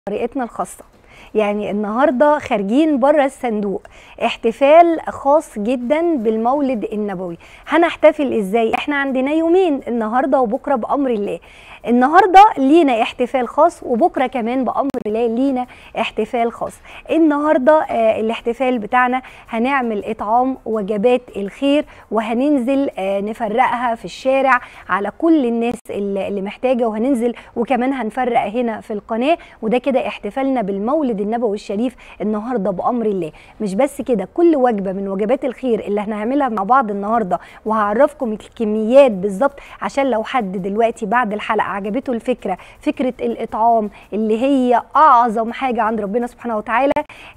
طريقتنا الخاصة. يعني النهارده خارجين بره الصندوق، احتفال خاص جدا بالمولد النبوي. هنحتفل ازاي؟ احنا عندنا يومين، النهارده وبكره بامر الله. النهارده لينا احتفال خاص، وبكره كمان بامر الله لينا احتفال خاص. النهارده الاحتفال بتاعنا هنعمل اطعام وجبات الخير، وهننزل نفرقها في الشارع على كل الناس اللي محتاجه، وهننزل وكمان هنفرق هنا في القناه. وده كده احتفالنا بالمولد النبوي الشريف النهارده بامر الله. مش بس كده، كل وجبه من وجبات الخير اللي هنعملها مع بعض النهارده، وهعرفكم الكميات بالظبط عشان لو حد دلوقتي بعد الحلقه عجبته فكره الاطعام اللي هي اعظم حاجه عند ربنا سبحانه وتعالى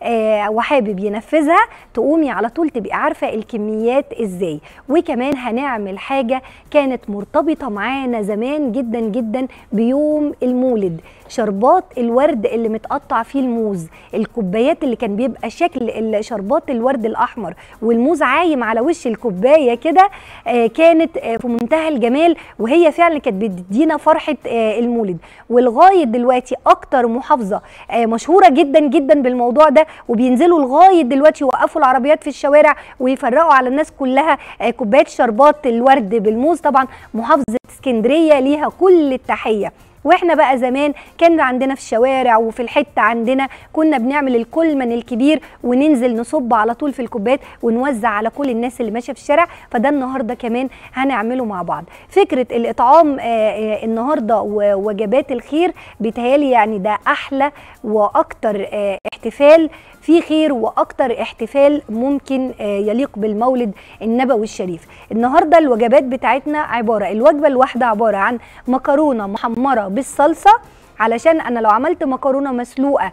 وحابب ينفذها، تقومي على طول تبقي عارفه الكميات ازاي. وكمان هنعمل حاجه كانت مرتبطه معانا زمان جدا جدا بيوم المولد، شربات الورد اللي متقطع فيه الموز، الكوبايات اللي كان بيبقى شكل شربات الورد الاحمر والموز عايم على وش الكوبايه كده، كانت في منتهى الجمال، وهي فعلا كانت بتدينا فرحه المولد. ولغايه دلوقتي اكتر محافظه مشهوره جدا جدا بالموضوع ده، وبينزلوا لغايه دلوقتي يوقفوا العربيات في الشوارع ويفرقوا على الناس كلها كوبايات شربات الورد بالموز. طبعا محافظه اسكندريه ليها كل التحيه. واحنا بقى زمان كان عندنا في الشوارع وفي الحته عندنا كنا بنعمل الكولمن الكبير وننزل نصب على طول في الكوبايات ونوزع على كل الناس اللي ماشيه في الشارع. فده النهارده كمان هنعمله مع بعض. فكره الاطعام النهارده ووجبات الخير بيتهيالي يعني ده احلى واكتر احتفال في خير، واكتر احتفال ممكن يليق بالمولد النبوي الشريف. النهارده الوجبات بتاعتنا الوجبه الواحده عباره عن مكرونه محمره بالصلصه، علشان انا لو عملت مكرونه مسلوقه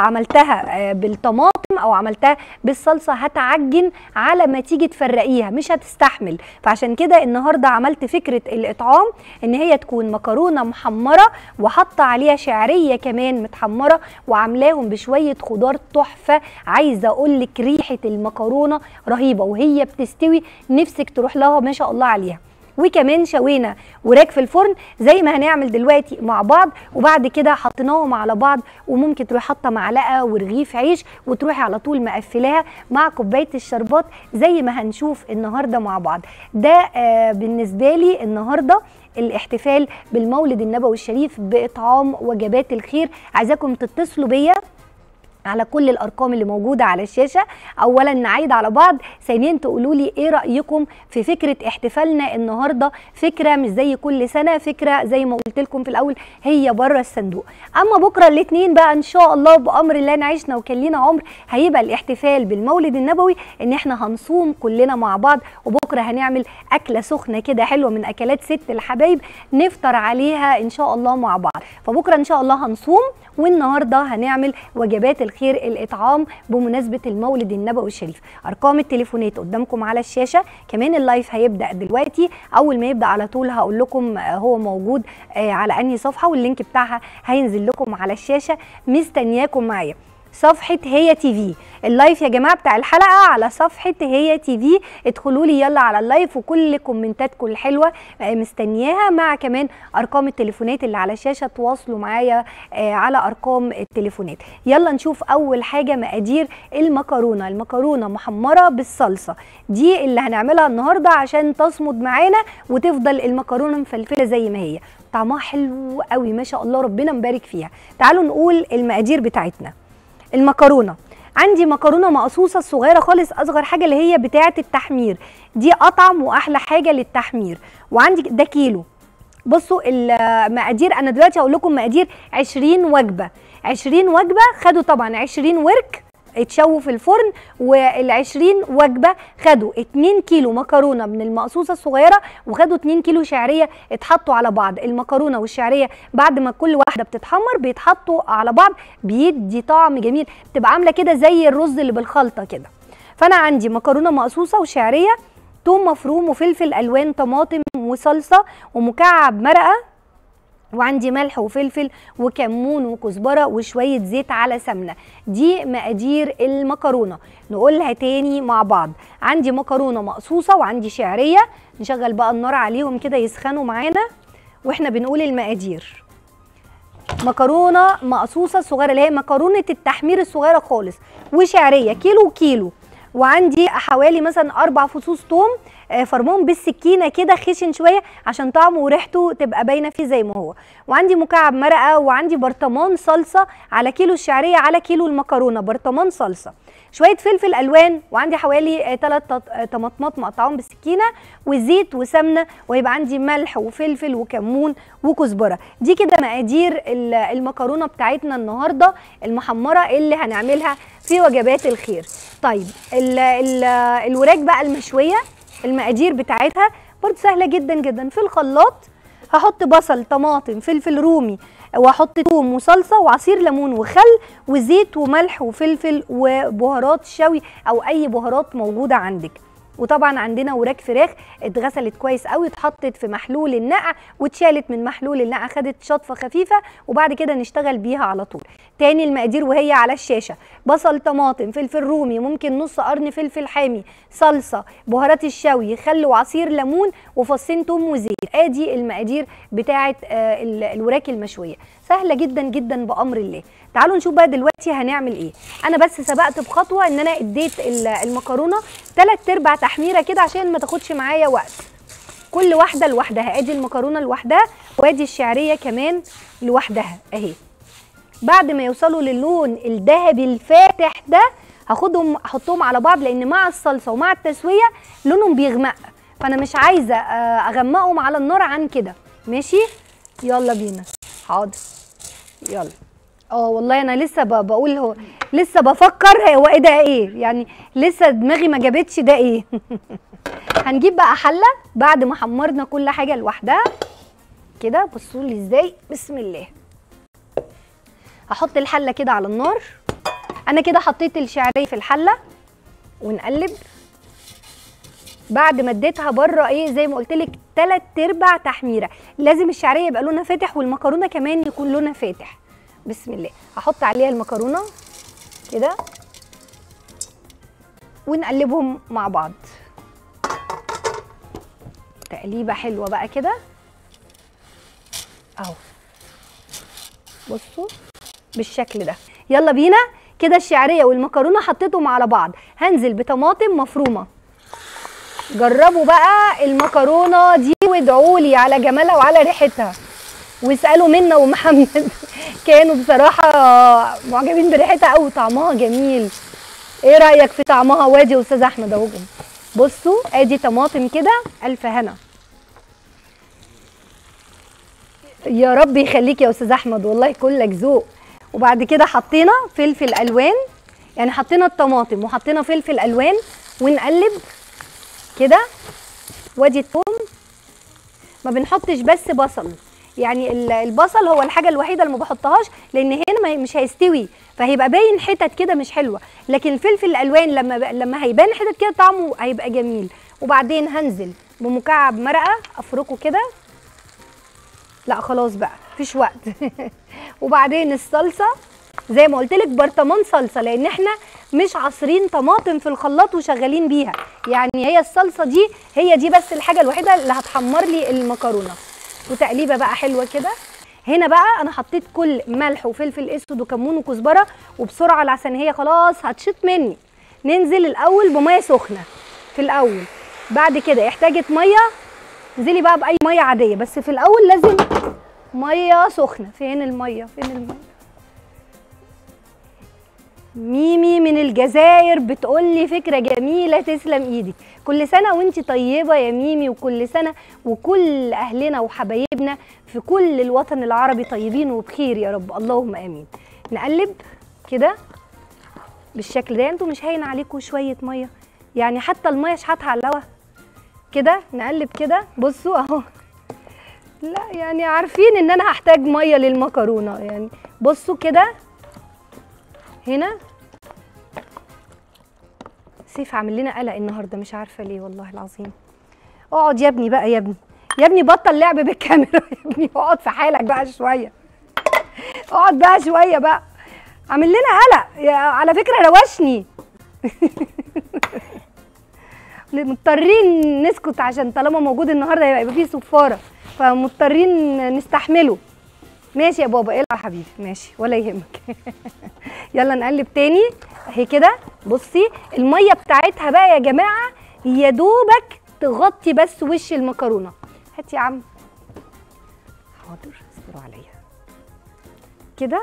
وعملتها بالطماطم او عملتها بالصلصه هتعجن على ما تيجي تفرقيها، مش هتستحمل. فعشان كده النهارده عملت فكره الاطعام ان هي تكون مكرونه محمره وحاطه عليها شعريه كمان متحمره، وعاملاهم بشويه خضار تحفه. عايزه اقول لك ريحه المكرونه رهيبه وهي بتستوي، نفسك تروح لها ما شاء الله عليها. وكمان شوينا وراك في الفرن زي ما هنعمل دلوقتي مع بعض، وبعد كده حطيناهم على بعض، وممكن تروحي حاطه معلقه ورغيف عيش وتروحي على طول مقفلاها مع كوبايه الشربات زي ما هنشوف النهارده مع بعض. ده بالنسبه لي النهارده الاحتفال بالمولد النبوي الشريف باطعام وجبات الخير. عايزاكم تتصلوا بيا على كل الارقام اللي موجوده على الشاشه. اولا نعيد على بعض، ثانيا تقولوا لي ايه رايكم في فكره احتفالنا النهارده. فكره مش زي كل سنه، فكره زي ما قلت لكم في الاول هي بره الصندوق. اما بكره الاثنين بقى ان شاء الله بامر الله نعيشنا وكان لينا عمر، هيبقى الاحتفال بالمولد النبوي ان احنا هنصوم كلنا مع بعض. وبكره هنعمل اكله سخنه كده حلوه من اكلات ست الحبايب نفطر عليها ان شاء الله مع بعض. فبكره ان شاء الله هنصوم، والنهارده هنعمل وجبات الخير الاطعام بمناسبه المولد النبوي الشريف. ارقام التليفونات قدامكم على الشاشه، كمان اللايف هيبدا دلوقتي. اول ما يبدا على طول هقول لكم هو موجود على انهي صفحه، واللينك بتاعها هينزل لكم على الشاشه. مستنياكم معايا صفحة هي تي في. اللايف يا جماعة بتاع الحلقة على صفحة هي تي في، ادخلوا لي يلا على اللايف، وكل كومنتاتكم الحلوة مستنياها، مع كمان ارقام التليفونات اللي على الشاشة. تواصلوا معايا على ارقام التليفونات. يلا نشوف اول حاجة مقادير المكرونة محمرة بالصلصة. دي اللي هنعملها النهاردة عشان تصمد معانا وتفضل المكرونة مفلفلة زي ما هي، طعمها حلو قوي ما شاء الله، ربنا مبارك فيها. تعالوا نقول المقادير بتاعتنا. المكرونه عندي مكرونه مقصوصه الصغيره خالص، اصغر حاجه اللي هي بتاعه التحمير، دي اطعم واحلى حاجه للتحمير. وعندي ده كيلو. بصوا المقادير، انا دلوقتي هقول لكم مقادير 20 وجبه. 20 وجبه خدوا طبعا 20 ورك اتشووا في الفرن، وال20 وجبه خدوا 2 كيلو مكرونه من المقصوصه الصغيره، وخدوا 2 كيلو شعريه اتحطوا على بعض. المكرونه والشعريه بعد ما كل واحده بتتحمر بيتحطوا على بعض، بيدي طعم جميل، بتبقى عامله كده زي الرز اللي بالخلطه كده. فانا عندي مكرونه مقصوصه وشعريه، ثوم مفروم وفلفل الوان، طماطم وصلصه ومكعب مرقه، وعندي ملح وفلفل وكمون وكزبره وشويه زيت على سمنه. دي مقادير المكرونه. نقولها تاني مع بعض. عندي مكرونه مقصوصه وعندي شعريه. نشغل بقى النار عليهم كده يسخنوا معانا واحنا بنقول المقادير. مكرونه مقصوصه صغيره اللي هي مكرونه التحمير الصغيره خالص، وشعريه كيلو كيلو، وعندي حوالي مثلا 4 فصوص توم فرمهم بالسكينه كده خشن شويه عشان طعمه وريحته تبقى باينه فيه زي ما هو، وعندي مكعب مرقه، وعندي برطمان صلصه على كيلو الشعريه على كيلو المكرونه، برطمان صلصه، شويه فلفل الوان، وعندي حوالي 3 طماطمات مقطعهم بالسكينه، وزيت وسمنه، ويبقى عندي ملح وفلفل وكمون وكزبره. دي كده مقادير المكرونه بتاعتنا النهارده المحمره اللي هنعملها في وجبات الخير. طيب الوراك بقى المشويه، المقادير بتاعتها برضه سهله جدا جدا. في الخلاط هحط بصل، طماطم، فلفل رومي، واحط ثوم وصلصه وعصير ليمون وخل وزيت وملح وفلفل وبهارات شوي او اي بهارات موجوده عندك. وطبعا عندنا وراك فراخ اتغسلت كويس قوي، اتحطت في محلول النقع واتشالت من محلول النقع، خدت شطفه خفيفه، وبعد كده نشتغل بيها على طول. تاني المقادير وهي على الشاشه: بصل، طماطم، فلفل رومي، ممكن نص قرن فلفل حامي، صلصه، بهارات الشوي، خل وعصير ليمون وفصين توم وزيت. ادي المقادير بتاعه الوراك المشويه، سهله جدا جدا بامر الله. تعالوا نشوف بقى دلوقتي هنعمل ايه. انا بس سبقت بخطوه ان انا اديت المكرونه 3/4 تحميره كده عشان ما تاخدش معايا وقت. كل واحده لوحدها، ادي المكرونه لوحدها وادي الشعريه كمان لوحدها اهي. بعد ما يوصلوا للون الذهبي الفاتح ده هاخدهم احطهم على بعض، لان مع الصلصه ومع التسويه لونهم بيغمق، فانا مش عايزه اغمقهم على النار عن كده. ماشي، يلا بينا. حاضر، يلا. والله انا لسه بقول، هو لسه بفكر هو ايه ده، ايه يعني، لسه دماغي ما جابتش ده ايه. هنجيب بقى حله بعد ما حمرنا كل حاجه لوحدها كده. بصوا لي ازاي، بسم الله. هحط الحله كده على النار. انا كده حطيت الشعريه في الحله ونقلب. بعد ما اديتها بره ايه زي ما قلت لك 3/4 تحميره، لازم الشعريه يبقى لونها فاتح والمكرونه كمان يكون لونها فاتح. بسم الله. هحط عليها المكرونه كده ونقلبهم مع بعض تقليبه حلوه بقى كده اهو. بصوا بالشكل ده. يلا بينا كده. الشعريه والمكرونه حطيتهم على بعض، هنزل بطماطم مفرومه. جربوا بقى المكرونه دي وادعوا لي على جمالها وعلى ريحتها، واسالوا منى ومحمد كانوا بصراحه معجبين بريحتها قوي، طعمها جميل. ايه رايك في طعمها؟ وادي يا استاذ احمد اهو. بصوا ادي طماطم كده، الف هنا. يا رب يخليك يا استاذ احمد، والله كلك ذوق. وبعد كده حطينا فلفل الوان، يعني حطينا الطماطم وحطينا فلفل الوان ونقلب كده. وادي الثوم، ما بنحطش بس بصل، يعني البصل هو الحاجه الوحيده اللي ما بحطهاش، لان هنا مش هيستوي فهيبقى باين حتت كده مش حلوه، لكن الفلفل الالوان لما هيبان حتت كده طعمه هيبقى جميل. وبعدين هنزل بمكعب مرقه افركه كده. لا خلاص بقى مفيش وقت. وبعدين الصلصه زي ما قلت لك برطمان صلصه، لان احنا مش عصرين طماطم في الخلاط وشغالين بيها، يعني هي الصلصه دي هي دي بس الحاجه الوحيده اللي هتحمر لي المكرونه. وتقليبه بقى حلوه كده. هنا بقى انا حطيت كل ملح وفلفل اسود وكمون وكزبره، وبسرعه عشان هي خلاص هتشط مني. ننزل الاول بميه سخنه في الاول، بعد كده احتاجت ميه انزلي بقى باي ميه عاديه، بس في الاول لازم ميه سخنه. فين الميه؟ فين الميه؟ ميمي من الجزائر بتقولي فكره جميله، تسلم ايدك. كل سنه وانت طيبه يا ميمي، وكل سنه وكل اهلنا وحبايبنا في كل الوطن العربي طيبين وبخير يا رب، اللهم امين. نقلب كده بالشكل ده. انتوا مش هاين عليكم شويه ميه؟ يعني حتى الميه شحاتها على الهوا كده. نقلب كده. بصوا اهو. لا يعني عارفين ان انا هحتاج ميه للمكرونه، يعني بصوا كده. هنا سيف عامل لنا قلق النهارده، مش عارفه ليه والله العظيم. اقعد يا ابني بقى، يا ابني يا ابني بطل لعب بالكاميرا يا ابني، اقعد في حالك بقى شويه. اقعد بقى شويه بقى، عامل لنا قلق. على فكره روشني. مضطرين نسكت عشان طالما موجود النهارده هيبقى فيه صفاره، فمضطرين نستحمله. ماشي يا بابا، العب يا حبيبي، ماشي ولا يهمك. يلا نقلب تاني اهي كده. بصي الميه بتاعتها بقى يا جماعه يا دوبك تغطي بس وش المكرونه. هات يا عم. حاضر اصبروا عليا كده.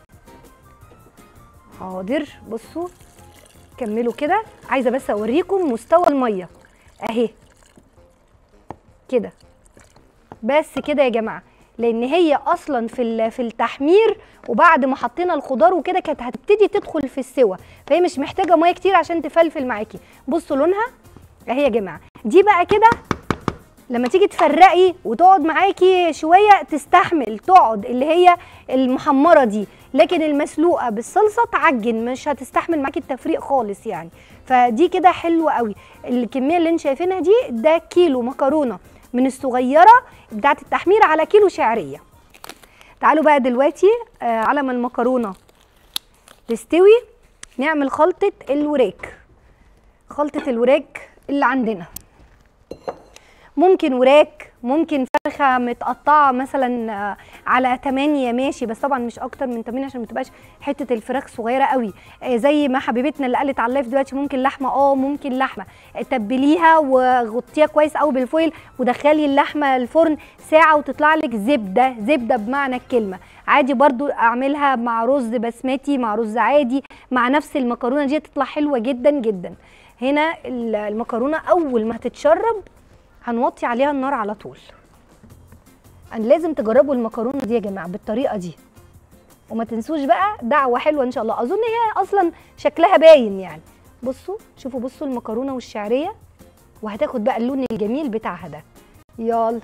حاضر. بصوا كملوا كده. عايزه بس اوريكم مستوى الميه اهي كده، بس كده يا جماعه، لان هي اصلا في التحمير وبعد ما حطينا الخضار وكده كانت هتبتدي تدخل في السوى، فهي مش محتاجه ميه كتير عشان تفلفل معاكي. بصوا لونها اهي يا جماعه. دي بقى كده لما تيجي تفرقي وتقعد معاكي شويه تستحمل تقعد، اللي هي المحمره دي، لكن المسلوقه بالصلصه تعجن، مش هتستحمل معاكي التفريق خالص يعني. فدي كده حلوه قوي. الكميه اللي انت شايفينها دي ده كيلو مكرونه من الصغيره بتاعت التحمير على كيلو شعريه. تعالوا بقى دلوقتي على ما المكرونه تستوي نعمل خلطه الوراك. خلطه الوراك اللي عندنا ممكن وراك، ممكن فرخه متقطعه مثلا على 8 ماشي، بس طبعا مش اكتر من 8 عشان ما تبقاش حته الفراخ صغيره قوي. زي ما حبيبتنا اللي قالت على اللايف دلوقتي ممكن لحمه، ممكن لحمه تبليها وغطيها كويس قوي بالفويل ودخلي اللحمه الفرن ساعه وتطلع لك زبده، زبده بمعنى الكلمه. عادي برضو اعملها مع رز بسمتي، مع رز عادي، مع نفس المكرونه دي تطلع حلوه جدا جدا. هنا المكرونه اول ما هتتشرب هنوطي عليها النار على طول. لازم تجربوا المكرونه دي يا جماعه بالطريقه دي، وما تنسوش بقى دعوه حلوه ان شاء الله. اظن هي اصلا شكلها باين يعني. بصوا شوفوا، بصوا المكرونه والشعريه وهتاخد بقى اللون الجميل بتاعها ده. يلا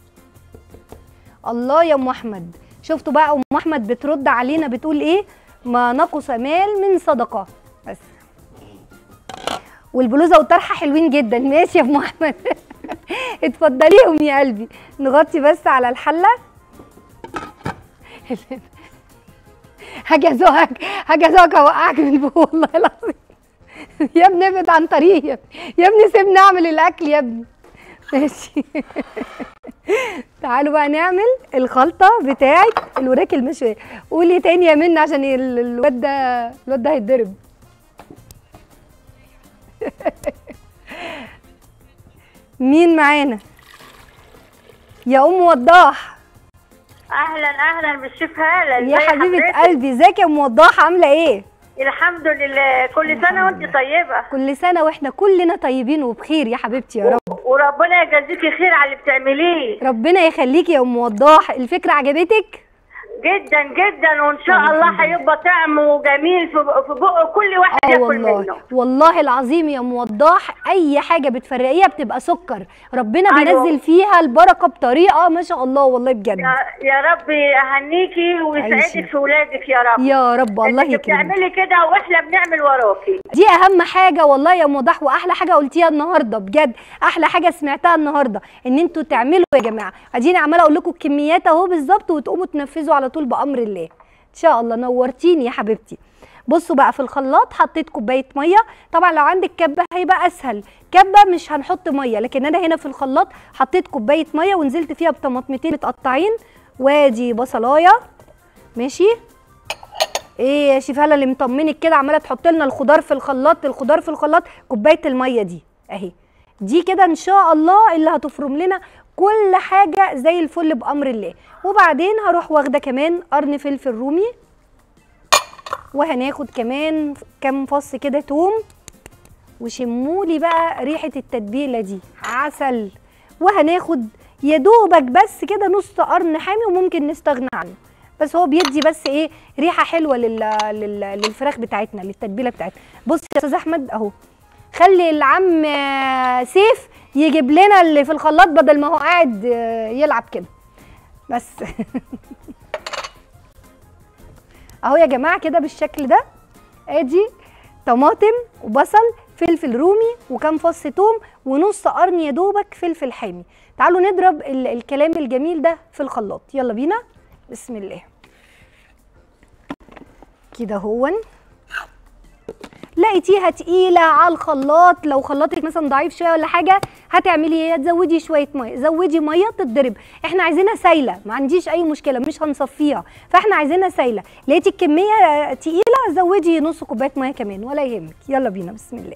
الله يا ام احمد. شفتوا بقى ام احمد بترد علينا بتقول ايه؟ ما نقص مال من صدقه. بس والبلوزه والطرحه حلوين جدا. ماشي يا ام احمد. اتفضليهم يا قلبي. نغطي بس على الحله. هجازوك اوقعك من فوق والله العظيم. يا ابني ابعد عن طريقي يا ابني، سيبني اعمل الاكل يا ابني. ماشي. تعالوا بقى نعمل الخلطه بتاعه الوراك المشويه. قولي تاني يا منى عشان الواد ده هيتضرب. مين معانا؟ يا ام وضاح. اهلا بالشيف هاله. يا حبيبه قلبي، ازيك يا ام وضاح؟ عامله ايه؟ الحمد لله. كل سنه وانت طيبه. كل سنه واحنا كلنا طيبين وبخير يا حبيبتي يا رب. وربنا يجازيكي خير على اللي بتعمليه. ربنا يخليكي يا ام وضاح. الفكره عجبتك؟ جدا جدا، وان شاء الله هيبقى طعمه جميل في بق كل واحد ياكل منه. والله العظيم يا ام وضاح اي حاجه بتفرقيها بتبقى سكر، ربنا بينزل فيها البركه بطريقه ما شاء الله والله بجد. يا رب يهنيكي ويسعدك في ولادك يا رب. يا رب الله يكرمك. بتعملي كده واحنا بنعمل وراكي. دي اهم حاجه والله يا ام وضاح، واحلى حاجه قلتيها النهارده بجد، احلى حاجه سمعتها النهارده ان انتوا تعملوا يا جماعه. اديني عماله اقول لكم الكميات اهو بالظبط وتقوموا تنفذوا على طول بامر الله ان شاء الله. نورتيني يا حبيبتي. بصوا بقى في الخلاط حطيت كوبايه ميه. طبعا لو عندك كبه هيبقى اسهل، كبه مش هنحط ميه، لكن انا هنا في الخلاط حطيت كوبايه ميه ونزلت فيها بطماطمتين متقطعين وادي بصلايه. ماشي. ايه يا شيف هاله اللي مطمنك كده عماله تحط لنا الخضار في الخلاط الخضار في الخلاط؟ كوبايه الميه دي اهي، دي كده ان شاء الله اللي هتفرم لنا كل حاجه زي الفل بامر الله. وبعدين هروح واخده كمان قرن فلفل رومي، وهناخد كمان كام فص كده توم، وشمولي بقى ريحه التتبيله دي عسل. وهناخد يا دوبك بس كده نص قرن حامي وممكن نستغنى عنه، بس هو بيدي بس ايه ريحه حلوه للفراخ بتاعتنا، للتتبيله بتاعتنا. بص يا استاذ احمد اهو، خلي العم سيف يجيب لنا اللي في الخلاط بدل ما هو قاعد يلعب كده بس. اهو يا جماعه كده بالشكل ده. ادي طماطم وبصل فلفل رومي وكام فص توم ونص قرن يا دوبك فلفل حامي. تعالوا نضرب الكلام الجميل ده في الخلاط. يلا بينا. بسم الله. كده هون لقيتيها تقيله على الخلاط، لو خلاطك مثلا ضعيف شويه ولا حاجه هتعملي ايه؟ هتزودي شويه ميه، زودي ميه تتضرب. احنا عايزينها سايله، ما عنديش اي مشكله، مش هنصفيها، فاحنا عايزينها سايله. لقيتي الكميه تقيله زودي نص كوبايه ميه كمان ولا يهمك. يلا بينا بسم الله.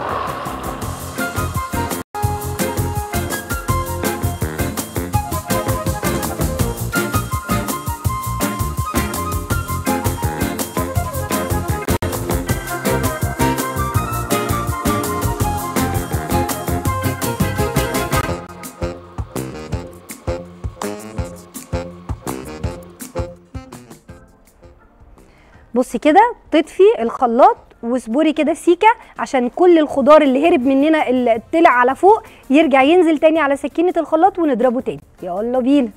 بصي كده تطفي الخلاط واصبري كده سيكه عشان كل الخضار اللي هرب مننا اللي طلع على فوق يرجع ينزل تاني على سكينه الخلاط ونضربه تاني. يلا بينا.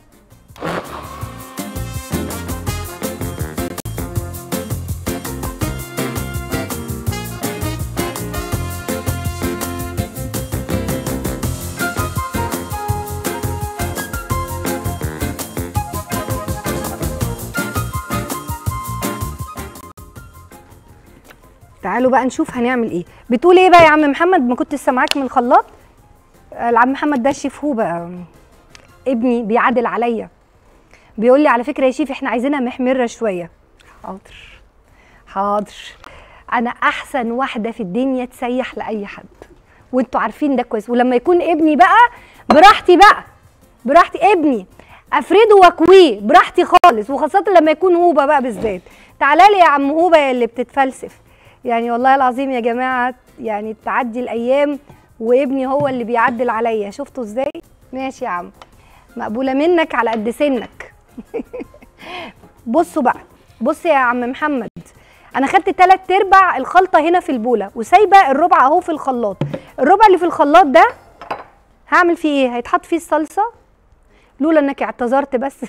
تعالوا بقى نشوف هنعمل ايه. بتقول ايه بقى يا عم محمد؟ ما كنت سامعاك من الخلاط. العم محمد ده شيف هو بقى ابني بيعادل عليا، بيقول لي على فكره يا شيف احنا عايزينها محمره شويه. حاضر حاضر، انا احسن واحده في الدنيا تسيح لاي حد وانتوا عارفين ده كويس. ولما يكون ابني بقى براحتي، بقى براحتي، ابني افرده واكويه براحتي خالص، وخاصه لما يكون هوبه بقى بالذات. تعالى لي يا عم هوبه يا اللي بتتفلسف. يعني والله العظيم يا جماعه، يعني تعدي الايام وابني هو اللي بيعدل عليا. شفتوا ازاي؟ ماشي يا عم، مقبوله منك على قد سنك. بصوا بقى، بص يا عم محمد، انا خدت 3/4 الخلطه هنا في البوله وسايبه الربع اهو في الخلاط. الربع اللي في الخلاط ده هعمل فيه ايه؟ هيتحط فيه الصلصه. لولا انك اعتذرت بس.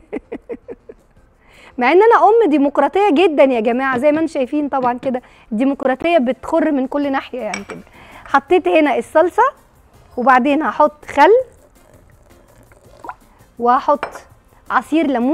مع ان انا ام ديمقراطيه جدا يا جماعه، زي ما انتم شايفين طبعا كده، الديمقراطيه بتخر من كل ناحيه يعني كده. حطيت هنا الصلصه وبعدين هحط خل وهحط عصير ليمون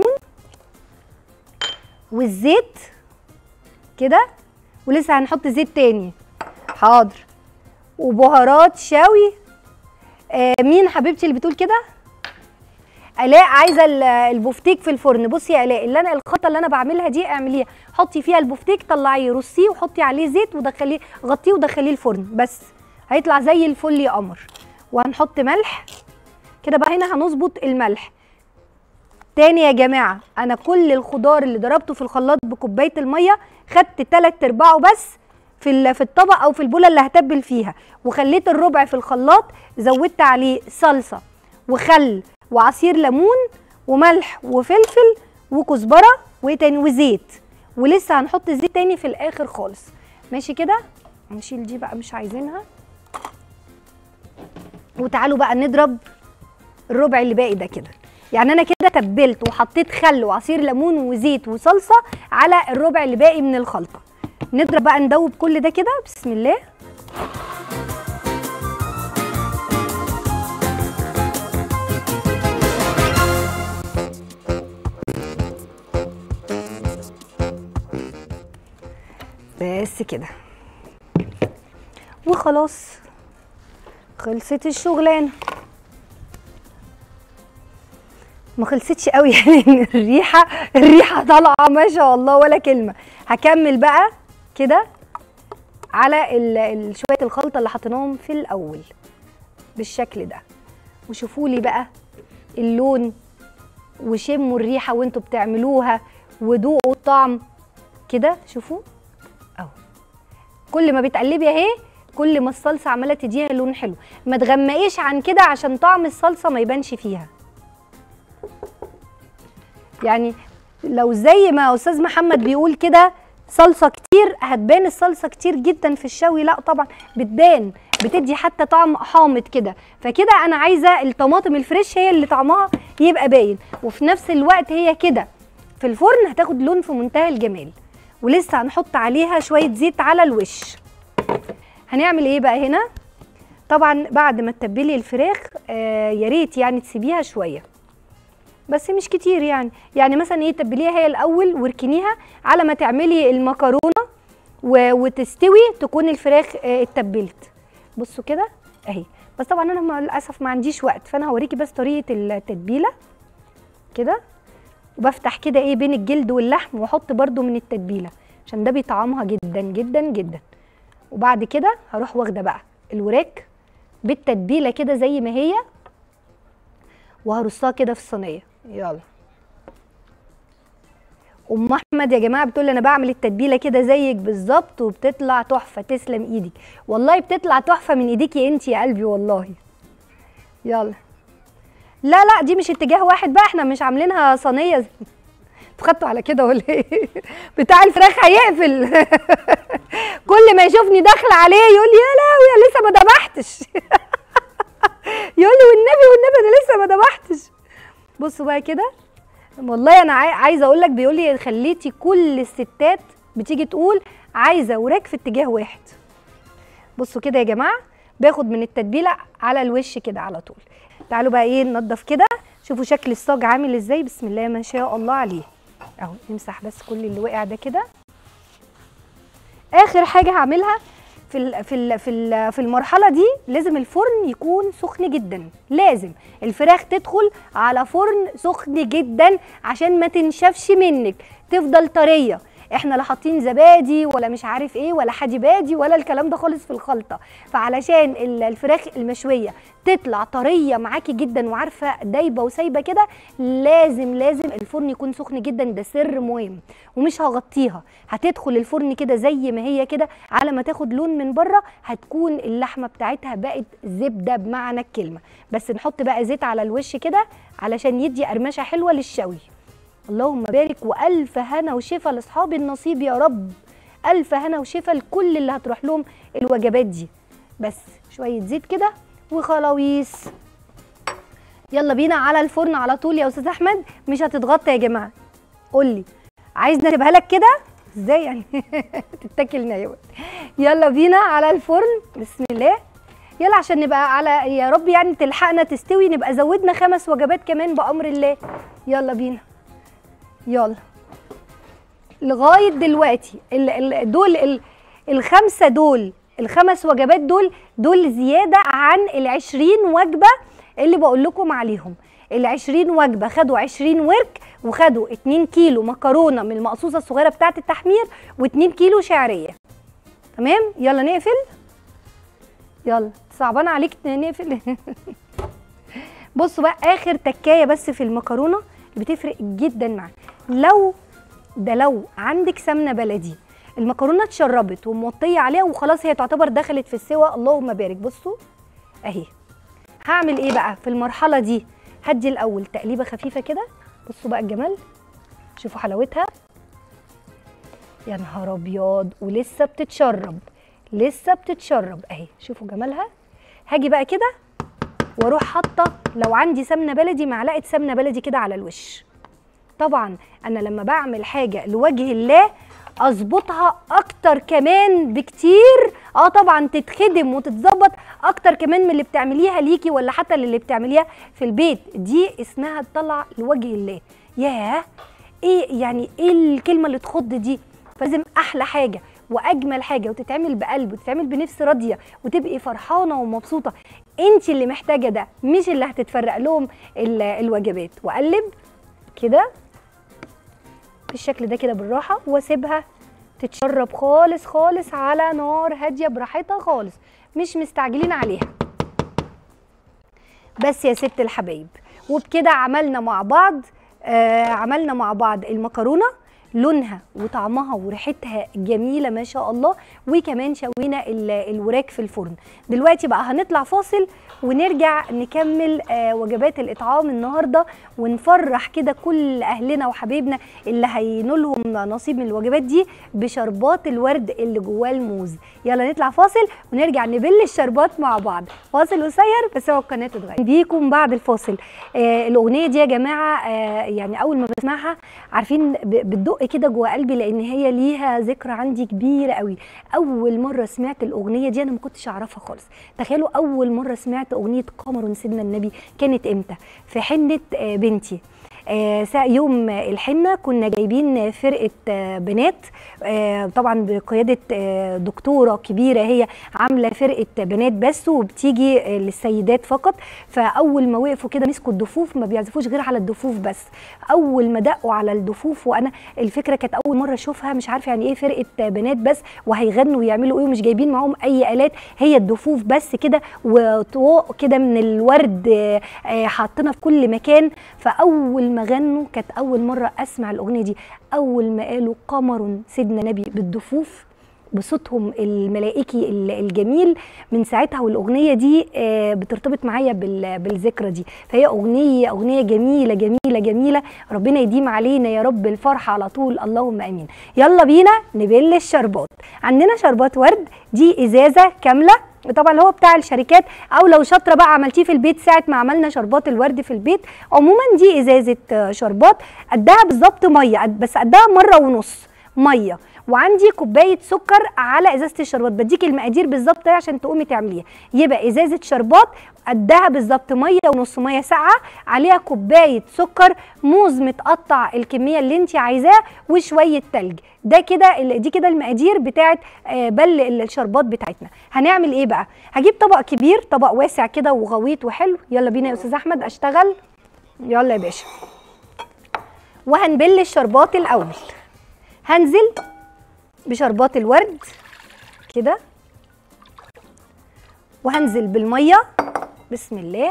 والزيت كده، ولسه هنحط زيت تاني. حاضر. وبهارات شاوي. مين حبيبتي اللي بتقول كده؟ الاء عايزه البفتيك في الفرن. بصي يا الاء، اللي انا الخلطه اللي انا بعملها دي اعمليها، حطي فيها البفتيك، طلعيه رصيه وحطي عليه زيت ودخليه، غطيه ودخليه الفرن، بس هيطلع زي الفل يا قمر. وهنحط ملح كده بقى. هنا هنظبط الملح تاني يا جماعه. انا كل الخضار اللي ضربته في الخلاط بكوبايه الميه خدت 3/4 بس في الطبق او في البوله اللي هتبل فيها، وخليت الربع في الخلاط، زودت عليه صلصه وخل وعصير ليمون وملح وفلفل وكزبره وايه تاني وزيت، ولسه هنحط زيت تاني في الاخر خالص. ماشي كده. هنشيل دي بقى مش عايزينها. وتعالوا بقى نضرب الربع اللي باقي ده كده. يعني انا كده تبلت وحطيت خل وعصير ليمون وزيت وصلصه على الربع اللي باقي من الخلطه. نضرب بقى، ندوب كل ده كده. بسم الله. بس كده وخلاص خلصت الشغلانه. ما خلصتش قوي يعني، الريحه طالعه ما شاء الله ولا كلمه. هكمل بقى كده على شويه الخلطه اللي حطيناهم في الاول بالشكل ده. وشوفوا لي بقى اللون وشموا الريحه وانتوا بتعملوها ودوقوا الطعم كده. شوفوا اهو، كل ما بتقلبي اهي كل ما الصلصه عماله تديها لون حلو. ما تغمقيش عن كده عشان طعم الصلصه ما يبانش فيها. يعني لو زي ما استاذ محمد بيقول كده صلصه كتير، هتبان الصلصه كتير جدا في الشوي. لا طبعا بتبان، بتدي حتى طعم حامض كده. فكده انا عايزه الطماطم الفريش هي اللي طعمها يبقى باين، وفي نفس الوقت هي كده في الفرن هتاخد لون في منتهى الجمال. ولسه هنحط عليها شويه زيت على الوش. هنعمل ايه بقى هنا؟ طبعا بعد ما تتبلي الفراخ يا ريت يعني تسيبيها شويه بس مش كتير. يعني مثلا ايه، تبليها هي الاول واركنيها على ما تعملي المكرونه وتستوي تكون الفراخ اتبلت. بصوا كده اهي، بس طبعا انا للاسف ما عنديش وقت، فانا هوريكي بس طريقه التتبيله كده. وبفتح كده ايه بين الجلد واللحم واحط برده من التتبيله عشان ده بيطعمها جدا جدا جدا. وبعد كده هروح واخده بقى الوراك بالتتبيله كده زي ما هي، وهرصها كده في الصينيه. يلا. ام احمد يا جماعه بتقول لي انا بعمل التتبيله كده زيك بالظبط وبتطلع تحفه. تسلم ايدك، والله بتطلع تحفه من ايديكي انت يا قلبي والله. يلا. لا لا دي مش اتجاه واحد بقى، احنا مش عاملينها صينيه خدتوا على كده ولا ايه؟ بتاع الفراخ هيقفل كل ما يشوفني داخله عليه يقول لي يا لهوي انا لسه ما ذبحتش يقول لي والنبي انا لسه ما ذبحتش. بصوا بقى كده، والله انا عايزه اقول لك بيقول لي خليتي كل الستات بتيجي تقول عايزه وراك في اتجاه واحد. بصوا كده يا جماعه، باخد من التتبيله على الوش كده على طول. تعالوا بقى ايه ننضف كده، شوفوا شكل الصاج عامل ازاي. بسم الله ما شاء الله عليه. اهو نمسح بس كل اللي وقع ده كده. اخر حاجه هعملها في المرحله دي، لازم الفرن يكون سخن جدا. لازم الفراخ تدخل على فرن سخن جدا عشان ما تنشفش منك، تفضل طريه. احنا لا حاطين زبادي ولا مش عارف ايه ولا حادي بادي ولا الكلام ده خالص في الخلطه. فعلشان الفراخ المشويه تطلع طريه معاكي جدا وعارفه دايبه وسايبه كده، لازم الفرن يكون سخن جدا. ده سر مهم. ومش هغطيها، هتدخل الفرن كده زي ما هي كده، على ما تاخد لون من بره هتكون اللحمه بتاعتها بقت زبده بمعنى الكلمه. بس نحط بقى زيت على الوش كده علشان يدي قرمشه حلوه للشوي. اللهم بارك، والف هنا وشفا لاصحاب النصيب يا رب. الف هنا وشفا لكل اللي هتروح لهم الوجبات دي. بس شويه زيت كده وخلاويص. يلا بينا على الفرن على طول يا استاذ احمد. مش هتتغطى يا جماعه، قول لي عايز نسيبها لك كده ازاي يعني تتاكل نايمه. يلا بينا على الفرن بسم الله. يلا عشان نبقى على يا رب يعني تلحقنا تستوي، نبقى زودنا 5 وجبات كمان بامر الله. يلا بينا. يلا لغايه دلوقتي دول ال5 دول ال5 وجبات دول زياده عن ال20 وجبه اللي بقول لكم عليهم. ال20 وجبه خدوا 20 ورك، وخدوا 2 كيلو مكرونه من المقصوصه الصغيره بتاعه التحمير، و2 كيلو شعريه. تمام. يلا نقفل. يلا صعبان عليك نقفل بصوا بقى اخر تكايه بس في المكرونه بتفرق جدا معاك. لو عندك سمنه بلدي، المكرونه اتشربت وموطيه عليها وخلاص هي تعتبر دخلت في السوا. اللهم بارك. بصوا اهي. هعمل ايه بقى في المرحله دي؟ هدي الاول تقليبه خفيفه كده. بصوا بقى الجمال، شوفوا حلاوتها. يا نهار ابيض، ولسه بتتشرب اهي. شوفوا جمالها. هاجي بقى كده واروح حاطه لو عندي سمنه بلدي معلقه سمنه بلدي كده على الوش. طبعا انا لما بعمل حاجه لوجه الله اظبطها اكتر كمان بكتير. طبعا تتخدم وتتظبط اكتر كمان من اللي بتعمليها ليكي ولا حتى اللي بتعمليها في البيت. دي اسمها تطلع لوجه الله. ياه، ايه يعني ايه الكلمه اللي تخض دي؟ فلازم احلى حاجه واجمل حاجه وتتعمل بقلب وتتعمل بنفس راضيه وتبقي فرحانه ومبسوطه. انت اللي محتاجه ده، مش اللي هتتفرق لهم الوجبات. واقلب كده بالشكل ده كده بالراحه، واسيبها تتشرب خالص خالص على نار هاديه براحتها خالص، مش مستعجلين عليها. بس يا ست الحبايب، وبكده عملنا مع بعض المكرونه. لونها وطعمها وريحتها جميله ما شاء الله، وكمان شوينا الوراك في الفرن. دلوقتي بقى هنطلع فاصل ونرجع نكمل وجبات الاطعام النهارده، ونفرح كده كل اهلنا وحبايبنا اللي هينولهم نصيب من الوجبات دي بشربات الورد اللي جواه الموز. يلا نطلع فاصل ونرجع نبل الشربات مع بعض. فاصل قصير بس هو القناه تتغير بيكم بعد الفاصل. الاغنيه دي يا جماعه يعني اول ما بسمعها عارفين بتدق كده جوه قلبي، لان هي ليها ذكرى عندي كبيره قوي. اول مره سمعت الاغنيه دي انا ما كنتش اعرفها خالص. تخيلوا اول مره سمعت اغنيه قمر سيدنا النبي كانت امتى؟ في حنه بنتي. يوم الحنه كنا جايبين فرقه بنات، طبعا بقياده دكتوره كبيره هي عامله فرقه بنات بس وبتيجي للسيدات فقط. فاول ما وقفوا كده مسكوا الضفوف، ما بيعزفوش غير على الضفوف بس. اول ما دقوا على الضفوف، وانا الفكره كانت اول مره اشوفها، مش عارفه يعني ايه فرقه بنات بس وهيغنوا ويعملوا ايه ومش جايبين معاهم اي الات، هي الضفوف بس كده وطوق كده من الورد حاطينها في كل مكان. فاول ما غنوا كانت اول مره اسمع الاغنيه دي. اول ما قالوا قمر سيدنا نبي بالضفوف بصوتهم الملائكي الجميل، من ساعتها والاغنيه دي بترتبط معايا بالذكرى دي. فهي اغنيه جميله جميله جميله، ربنا يديم علينا يا رب الفرحه على طول، اللهم امين. يلا بينا نبل الشربات. عندنا شربات ورد، دي ازازه كامله طبعا اللي هو بتاع الشركات، او لو شاطره بقى عملتيه في البيت ساعه ما عملنا شربات الورد في البيت. عموما دي ازازه شربات قدها بالظبط ميه، بس قدها مره ونص ميه، وعندي كوبايه سكر على ازازه الشربات. بديك المقادير بالظبط عشان تقومي تعمليها. يبقى ازازه شربات قدها بالظبط ميه ونص، ميه ساقعه عليها كوبايه سكر، موز متقطع الكميه اللي انت عايزاها، وشويه تلج. ده كده دي كده المقادير بتاعه بل الشربات بتاعتنا. هنعمل ايه بقى؟ هجيب طبق كبير، طبق واسع كده وغويط وحلو. يلا بينا يا استاذ احمد اشتغل. يلا يا باشا. وهنبل الشربات الاول. هنزل بشربات الورد كده، وهنزل بالميه بسم الله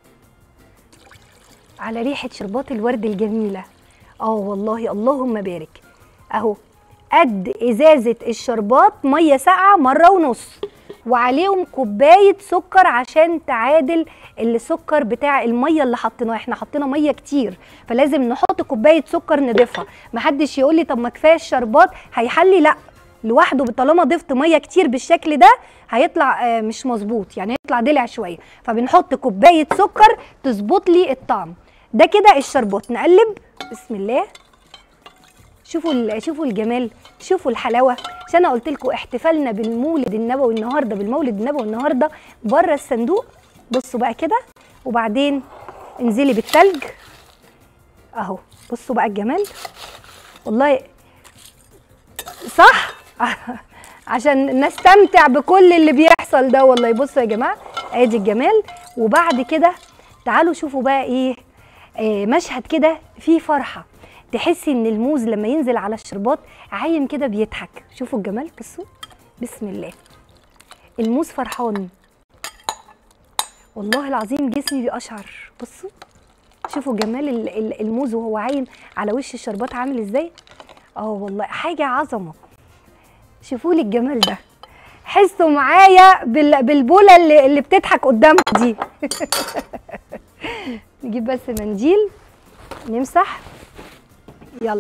على ريحه شربات الورد الجميله. والله اللهم بارك. اهو قد ازازه الشربات ميه ساقعه مره ونص، وعليهم كوبايه سكر عشان تعادل السكر بتاع الميه اللي حطيناه. احنا حطينا ميه كتير فلازم نحط كوبايه سكر نضيفها. محدش يقول لي طب ما كفايه الشربات هيحلي، لا لوحده طالما ضفت ميه كتير بالشكل ده هيطلع مش مظبوط، يعني هيطلع دلع شويه. فبنحط كوبايه سكر تظبط لي الطعم. ده كده الشربات. نقلب بسم الله. شوفوا الجمال، شوفوا الحلاوه. عشان انا قلت لكم احتفالنا بالمولد النبوي النهارده، بالمولد النبوي النهارده بره الصندوق. بصوا بقى كده، وبعدين انزلي بالتلج اهو. بصوا بقى الجمال والله، صح؟ عشان نستمتع بكل اللي بيحصل ده والله. بصوا يا جماعه ادي الجمال. وبعد كده تعالوا شوفوا بقى ايه، مشهد كده فيه فرحه. تحسي ان الموز لما ينزل على الشربات عايم كده بيضحك. شوفوا الجمال، بصوا بسم الله. الموز فرحان والله العظيم، جسمي بيقشعر. بصوا شوفوا جمال الموز وهو عايم على وش الشربات عامل ازاي. والله حاجه عظمه. شوفوا لي الجمال ده، حسوا معايا بالبوله اللي بتضحك قدامها دي. نجيب بس منديل نمسح. يلا.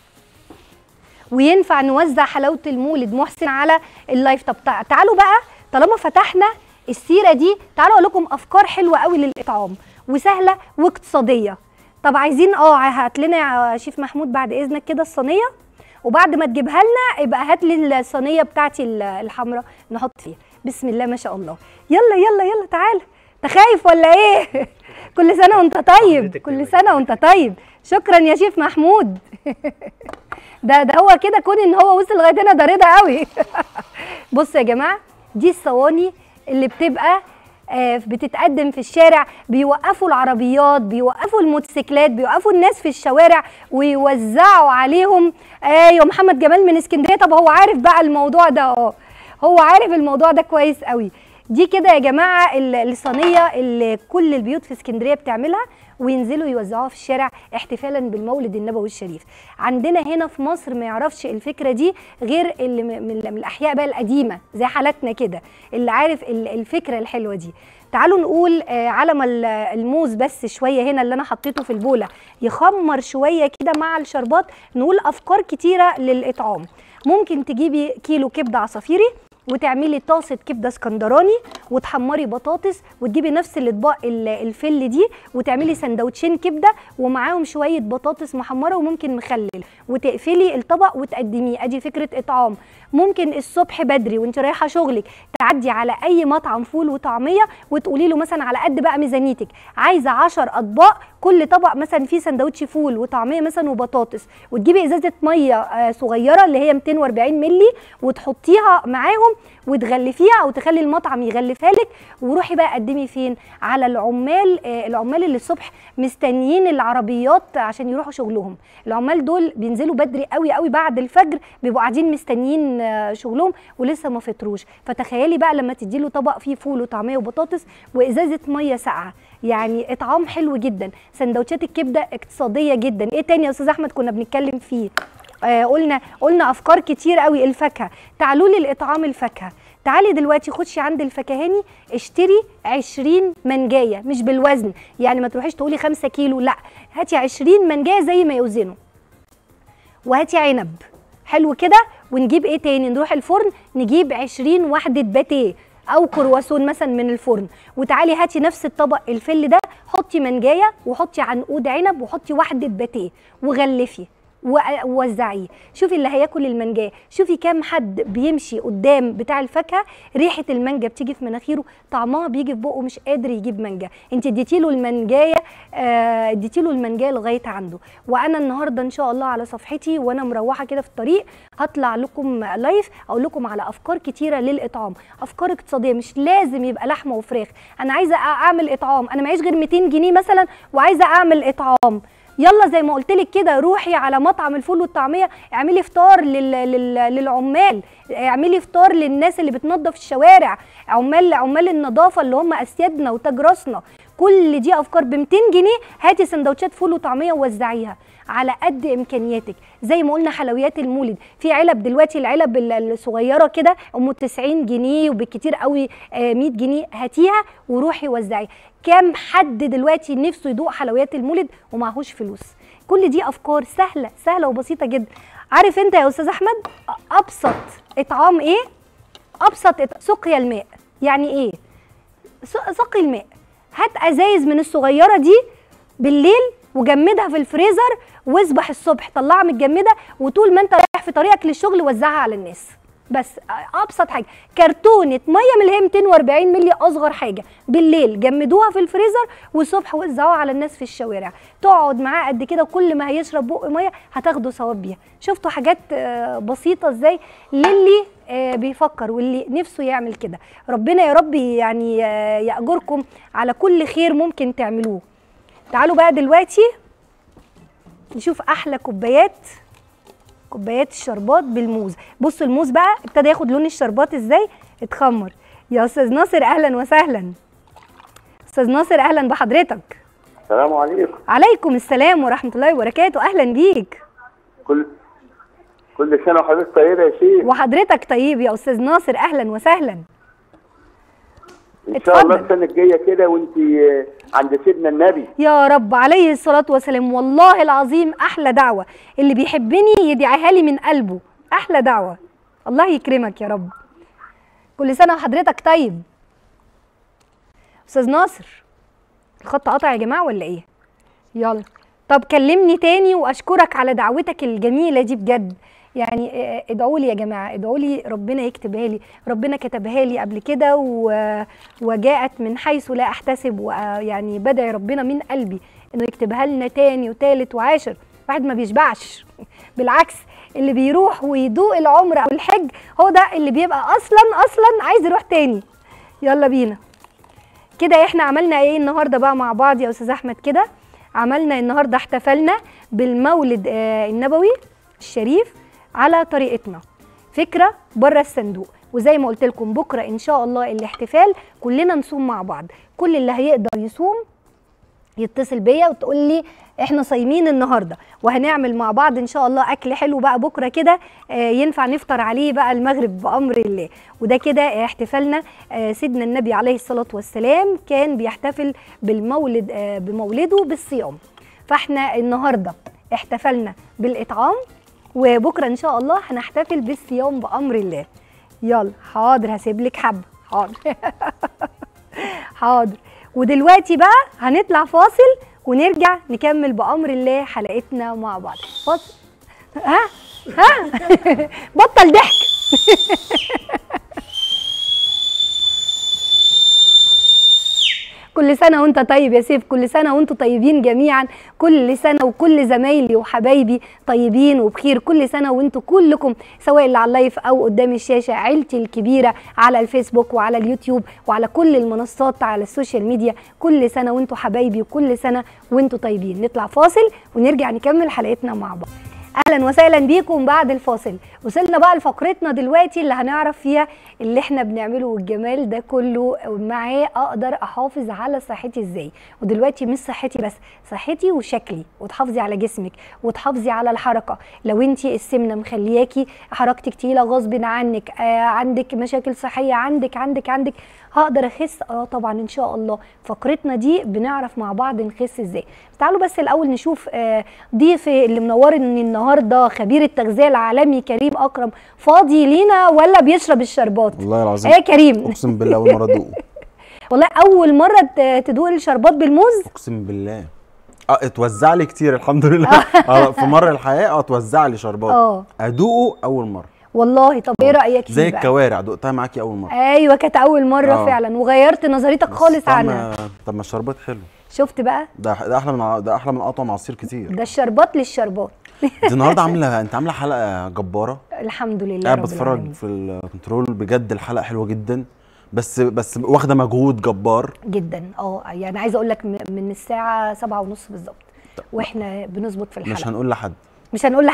وينفع نوزع حلاوه المولد محسن على اللايف. طب تعالوا بقى طالما فتحنا السيره دي، تعالوا اقول لكم افكار حلوه قوي للاطعام وسهله واقتصاديه. طب عايزين هات لنا يا شيف محمود بعد اذنك كده الصينيه، وبعد ما تجيبها لنا يبقى هات لي الصينيه بتاعتي الحمراء نحط فيها. بسم الله ما شاء الله. يلا يلا يلا تعال. انت خايف ولا ايه؟ كل سنه وانت طيب، كل سنه وانت طيب. شكرا يا شيف محمود. ده هو كده كون ان هو وصل لغايه هنا ده رضا قوي. بصوا يا جماعه، دي الصواني اللي بتبقى بتتقدم في الشارع. بيوقفوا العربيات، بيوقفوا الموتوسيكلات، بيوقفوا الناس في الشوارع ويوزعوا عليهم. ايوه محمد جمال من اسكندريه. طب هو عارف بقى الموضوع ده، هو عارف الموضوع ده كويس قوي. دي كده يا جماعه الصينيه اللي كل البيوت في اسكندريه بتعملها وينزلوا يوزعوها في الشارع احتفالا بالمولد النبوي الشريف. عندنا هنا في مصر ما يعرفش الفكره دي غير اللي من الاحياء بقى القديمه زي حالتنا كده، اللي عارف الفكره الحلوه دي. تعالوا نقول على ما الموز بس شويه هنا اللي انا حطيته في البوله يخمر شويه كده مع الشربات، نقول افكار كتيره للاطعام. ممكن تجيبي كيلو كبده عصافيري وتعملي طاسه كبده اسكندراني وتحمري بطاطس وتجيبي نفس الاطباق الفل دي وتعملي سندوتشين كبده ومعاهم شويه بطاطس محمره وممكن مخلل وتقفلي الطبق وتقدميه. ادي فكره اطعام. ممكن الصبح بدري وانت رايحه شغلك تعدي على اي مطعم فول وطعميه وتقولي له مثلا على قد بقى ميزانيتك عايزه 10 اطباق كل طبق مثلا فيه سندوتش فول وطعميه مثلا وبطاطس، وتجيبي ازازه ميه صغيره اللي هي 240 مللي وتحطيها معاهم وتغلفيها او تخلي المطعم يغلفها لك، وروحي بقى قدمي فين؟ على العمال اللي الصبح مستنيين العربيات عشان يروحوا شغلهم. العمال دول بينزلوا بدري قوي قوي بعد الفجر، بيبقوا قاعدين مستنيين شغلهم ولسه ما فطروش. فتخيلي بقى لما تديله طبق فيه فول وطعميه وبطاطس وازازه ميه ساقعه، يعني اطعام حلو جدا. سندوتشات الكبده اقتصاديه جدا. ايه تاني يا استاذ احمد كنا بنتكلم فيه؟ قلنا افكار كتير قوي. الفاكهه، تعالوا لي الاطعام الفاكهه. تعالي دلوقتي خشي عند الفكهاني اشتري 20 منجايه، مش بالوزن، يعني ما تروحيش تقولي 5 كيلو، لا، هاتي 20 منجايه زي ما يوزنوا، وهاتي عنب حلو كده. ونجيب ايه تاني؟ نروح الفرن نجيب 20 وحده باتيه او كرواسون مثلا من الفرن، وتعالي هاتي نفس الطبق الفل ده، حطي منجايه وحطي عنقود عنب وحطي وحده باتيه وغلفي ووزعيه. شوفي اللي هياكل المانجا، شوفي كام حد بيمشي قدام بتاع الفاكهه ريحه المانجا بتيجي في مناخيره، طعمها بيجي في بقه، مش قادر يجيب مانجا. انت اديتيله المانجايه، اديتيله المانجايه لغايه عنده. وانا النهارده ان شاء الله على صفحتي وانا مروحه كده في الطريق هطلع لكم لايف اقول لكم على افكار كتيره للاطعام، افكار اقتصاديه، مش لازم يبقى لحمه وفراخ. انا عايزه اعمل اطعام، انا معيش غير 200 جنيه مثلا وعايزه اعمل اطعام، يلا زي ما قلت لك كده، روحي على مطعم الفول والطعميه اعملي فطار للعمال، اعملي فطار للناس اللي بتنظف الشوارع، عمال النظافه اللي هم اسيادنا وتاج راسنا. كل دي افكار ب 200 جنيه. هاتي سندوتشات فول وطعميه ووزعيها على قد امكانياتك. زي ما قلنا حلويات المولد، في علب دلوقتي، العلب الصغيره كده ام 90 جنيه وبالكتير قوي 100 جنيه، هاتيها وروحي وزعيها. كام حد دلوقتي نفسه يدوق حلويات المولد ومعهوش فلوس؟ كل دي افكار سهله وبسيطه جدا. عارف انت يا استاذ احمد ابسط اطعام ايه؟ ابسط سقيا الماء. يعني ايه سقي الماء؟ هات ازايز من الصغيره دي بالليل وجمدها في الفريزر، واصبح الصبح طلعها متجمده، وطول ما انت رايح في طريقك للشغل وزعها على الناس. بس ابسط حاجه كرتونه ميه من اللي هي 240 مللي، اصغر حاجه، بالليل جمدوها في الفريزر والصبح وزعوها على الناس في الشوارع، تقعد معاه قد كده، وكل ما هيشرب بق ميه هتاخدوا ثواب بيها. شفتوا حاجات بسيطه ازاي للي بيفكر واللي نفسه يعمل كده. ربنا يا رب يعني يأجركم على كل خير ممكن تعملوه. تعالوا بقى دلوقتي نشوف احلى كوبايات الشربات بالموز. بصوا الموز بقى ابتدى ياخد لون الشربات ازاي، اتخمر. يا استاذ ناصر اهلا وسهلا. استاذ ناصر اهلا بحضرتك. السلام عليكم. عليكم السلام ورحمه الله وبركاته. اهلا بيك. كل سنه وحضرتك طيبه يا شيخ. وحضرتك طيب يا استاذ ناصر، اهلا وسهلا. ان شاء الله السنه الجايه كده وانت عند سيدنا النبي يا رب عليه الصلاه والسلام. والله العظيم احلى دعوه، اللي بيحبني يدعيها لي من قلبه، احلى دعوه. الله يكرمك يا رب. كل سنه وحضرتك طيب. استاذ ناصر الخط قطع يا جماعه ولا ايه؟ يلا طب كلمني تاني، واشكرك على دعوتك الجميله دي بجد. يعني ادعوا لي يا جماعه، ادعوا لي ربنا يكتبها لي. ربنا كتبها لي قبل كده وجاءت من حيث لا احتسب، ويعني بدعي ربنا من قلبي انه يكتبها لنا تاني وتالت وعاشر. واحد ما بيشبعش بالعكس، اللي بيروح ويدوق العمره او الحج هو ده اللي بيبقى اصلا عايز يروح تاني. يلا بينا كده. احنا عملنا ايه النهارده بقى مع بعض يا استاذ احمد؟ كده عملنا النهارده، احتفلنا بالمولد النبوي الشريف على طريقتنا، فكره بره الصندوق. وزي ما قلت لكم بكره ان شاء الله الاحتفال كلنا نصوم مع بعض. كل اللي هيقدر يصوم يتصل بيا وتقول لي احنا صايمين النهارده، وهنعمل مع بعض ان شاء الله اكل حلو بقى بكره كده ينفع نفطر عليه بقى المغرب بامر الله. وده كده احتفالنا. سيدنا النبي عليه الصلاه والسلام كان بيحتفل بمولده بالصيام، فاحنا النهارده احتفلنا بالاطعام، وبكره ان شاء الله هنحتفل بالصيام بامر الله. يلا حاضر، هسيب لك حبه. حاضر حاضر. ودلوقتي بقى هنطلع فاصل ونرجع نكمل بامر الله حلقتنا مع بعض. فاصل. ها بطل ضحك. كل كل سنه وانت طيب يا سيف، كل سنه وانتم طيبين جميعا، كل سنه وكل زمايلي وحبايبي طيبين وبخير، كل سنه وانتم كلكم سواء اللي على اللايف او قدام الشاشه، عيلتي الكبيره على الفيسبوك وعلى اليوتيوب وعلى كل المنصات على السوشيال ميديا، كل سنه وانتم حبايبي وكل سنه وانتم طيبين. نطلع فاصل ونرجع نكمل حلقتنا مع بعض. اهلا وسهلا بيكم بعد الفاصل. وصلنا بقى لفقرتنا دلوقتي اللي هنعرف فيها اللي احنا بنعمله والجمال ده كله معاه اقدر احافظ على صحتي ازاي. ودلوقتي مش صحتي بس، صحتي وشكلي، وتحافظي على جسمك وتحافظي على الحركه. لو انتي السمنه مخلياكي حركتك تقيله غصب عنك، عندك مشاكل صحيه، عندك هقدر اخس؟ طبعا ان شاء الله. فقرتنا دي بنعرف مع بعض نخس ازاي. تعالوا بس الاول نشوف ضيفي اللي منورني النهارده خبير التغذيه العالمي كريم اكرم، فاضي لينا ولا بيشرب الشربات؟ والله العظيم يا كريم اقسم بالله اول مره ادوقه. والله اول مره تدوق الشربات بالموز؟ اقسم بالله اتوزع لي كتير الحمد لله. في مر الحياه اتوزع لي شربات، ادوقه اول مره والله. طب ايه رايك فيه زي بقى؟ الكوارع دقتها معاكي اول مره. ايوه كانت اول مره فعلا، وغيرت نظريتك خالص عنها. طب ما الشربات حلو. شفت بقى؟ ده احلى من اطعم عصير كتير. ده الشربات للشربات. دي النهارده انت عامله حلقه جباره. الحمد لله قاعد رب بتفرج العالمين. في الكنترول بجد الحلقه حلوه جدا، بس واخده مجهود جبار جدا. يعني عايزه اقول لك من الساعه 7:30 بالظبط واحنا بنظبط في الحلقه. مش هنقول لحد مش هنقول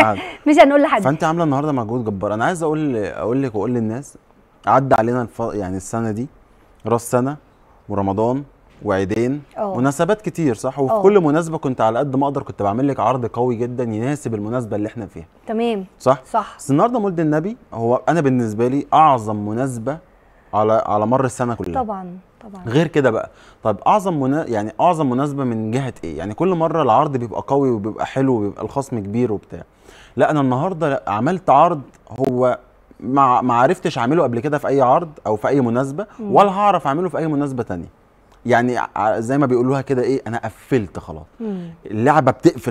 لحد. فانت عامله النهارده مجهود جبار. انا عايز اقول لك واقول للناس عدى علينا يعني السنه دي راس سنه ورمضان وعيدين مناسبات كتير صح، وفي كل مناسبه كنت على قد ما اقدر كنت بعمل لك عرض قوي جدا يناسب المناسبه اللي احنا فيها. تمام صح. بس النهارده مولد النبي هو انا بالنسبه لي اعظم مناسبه على مر السنه كلها. طبعا. غير كده بقى، طب يعني اعظم مناسبه من جهه ايه؟ يعني كل مره العرض بيبقى قوي وبيبقى حلو وبيبقى الخصم كبير وبتاع. لا انا النهارده عملت عرض هو ما عرفتش اعمله قبل كده في اي عرض او في اي مناسبه، ولا هعرف اعمله في اي مناسبه تانية. يعني زي ما بيقولوها كده ايه، انا قفلت خلاص. اللعبه بتقفل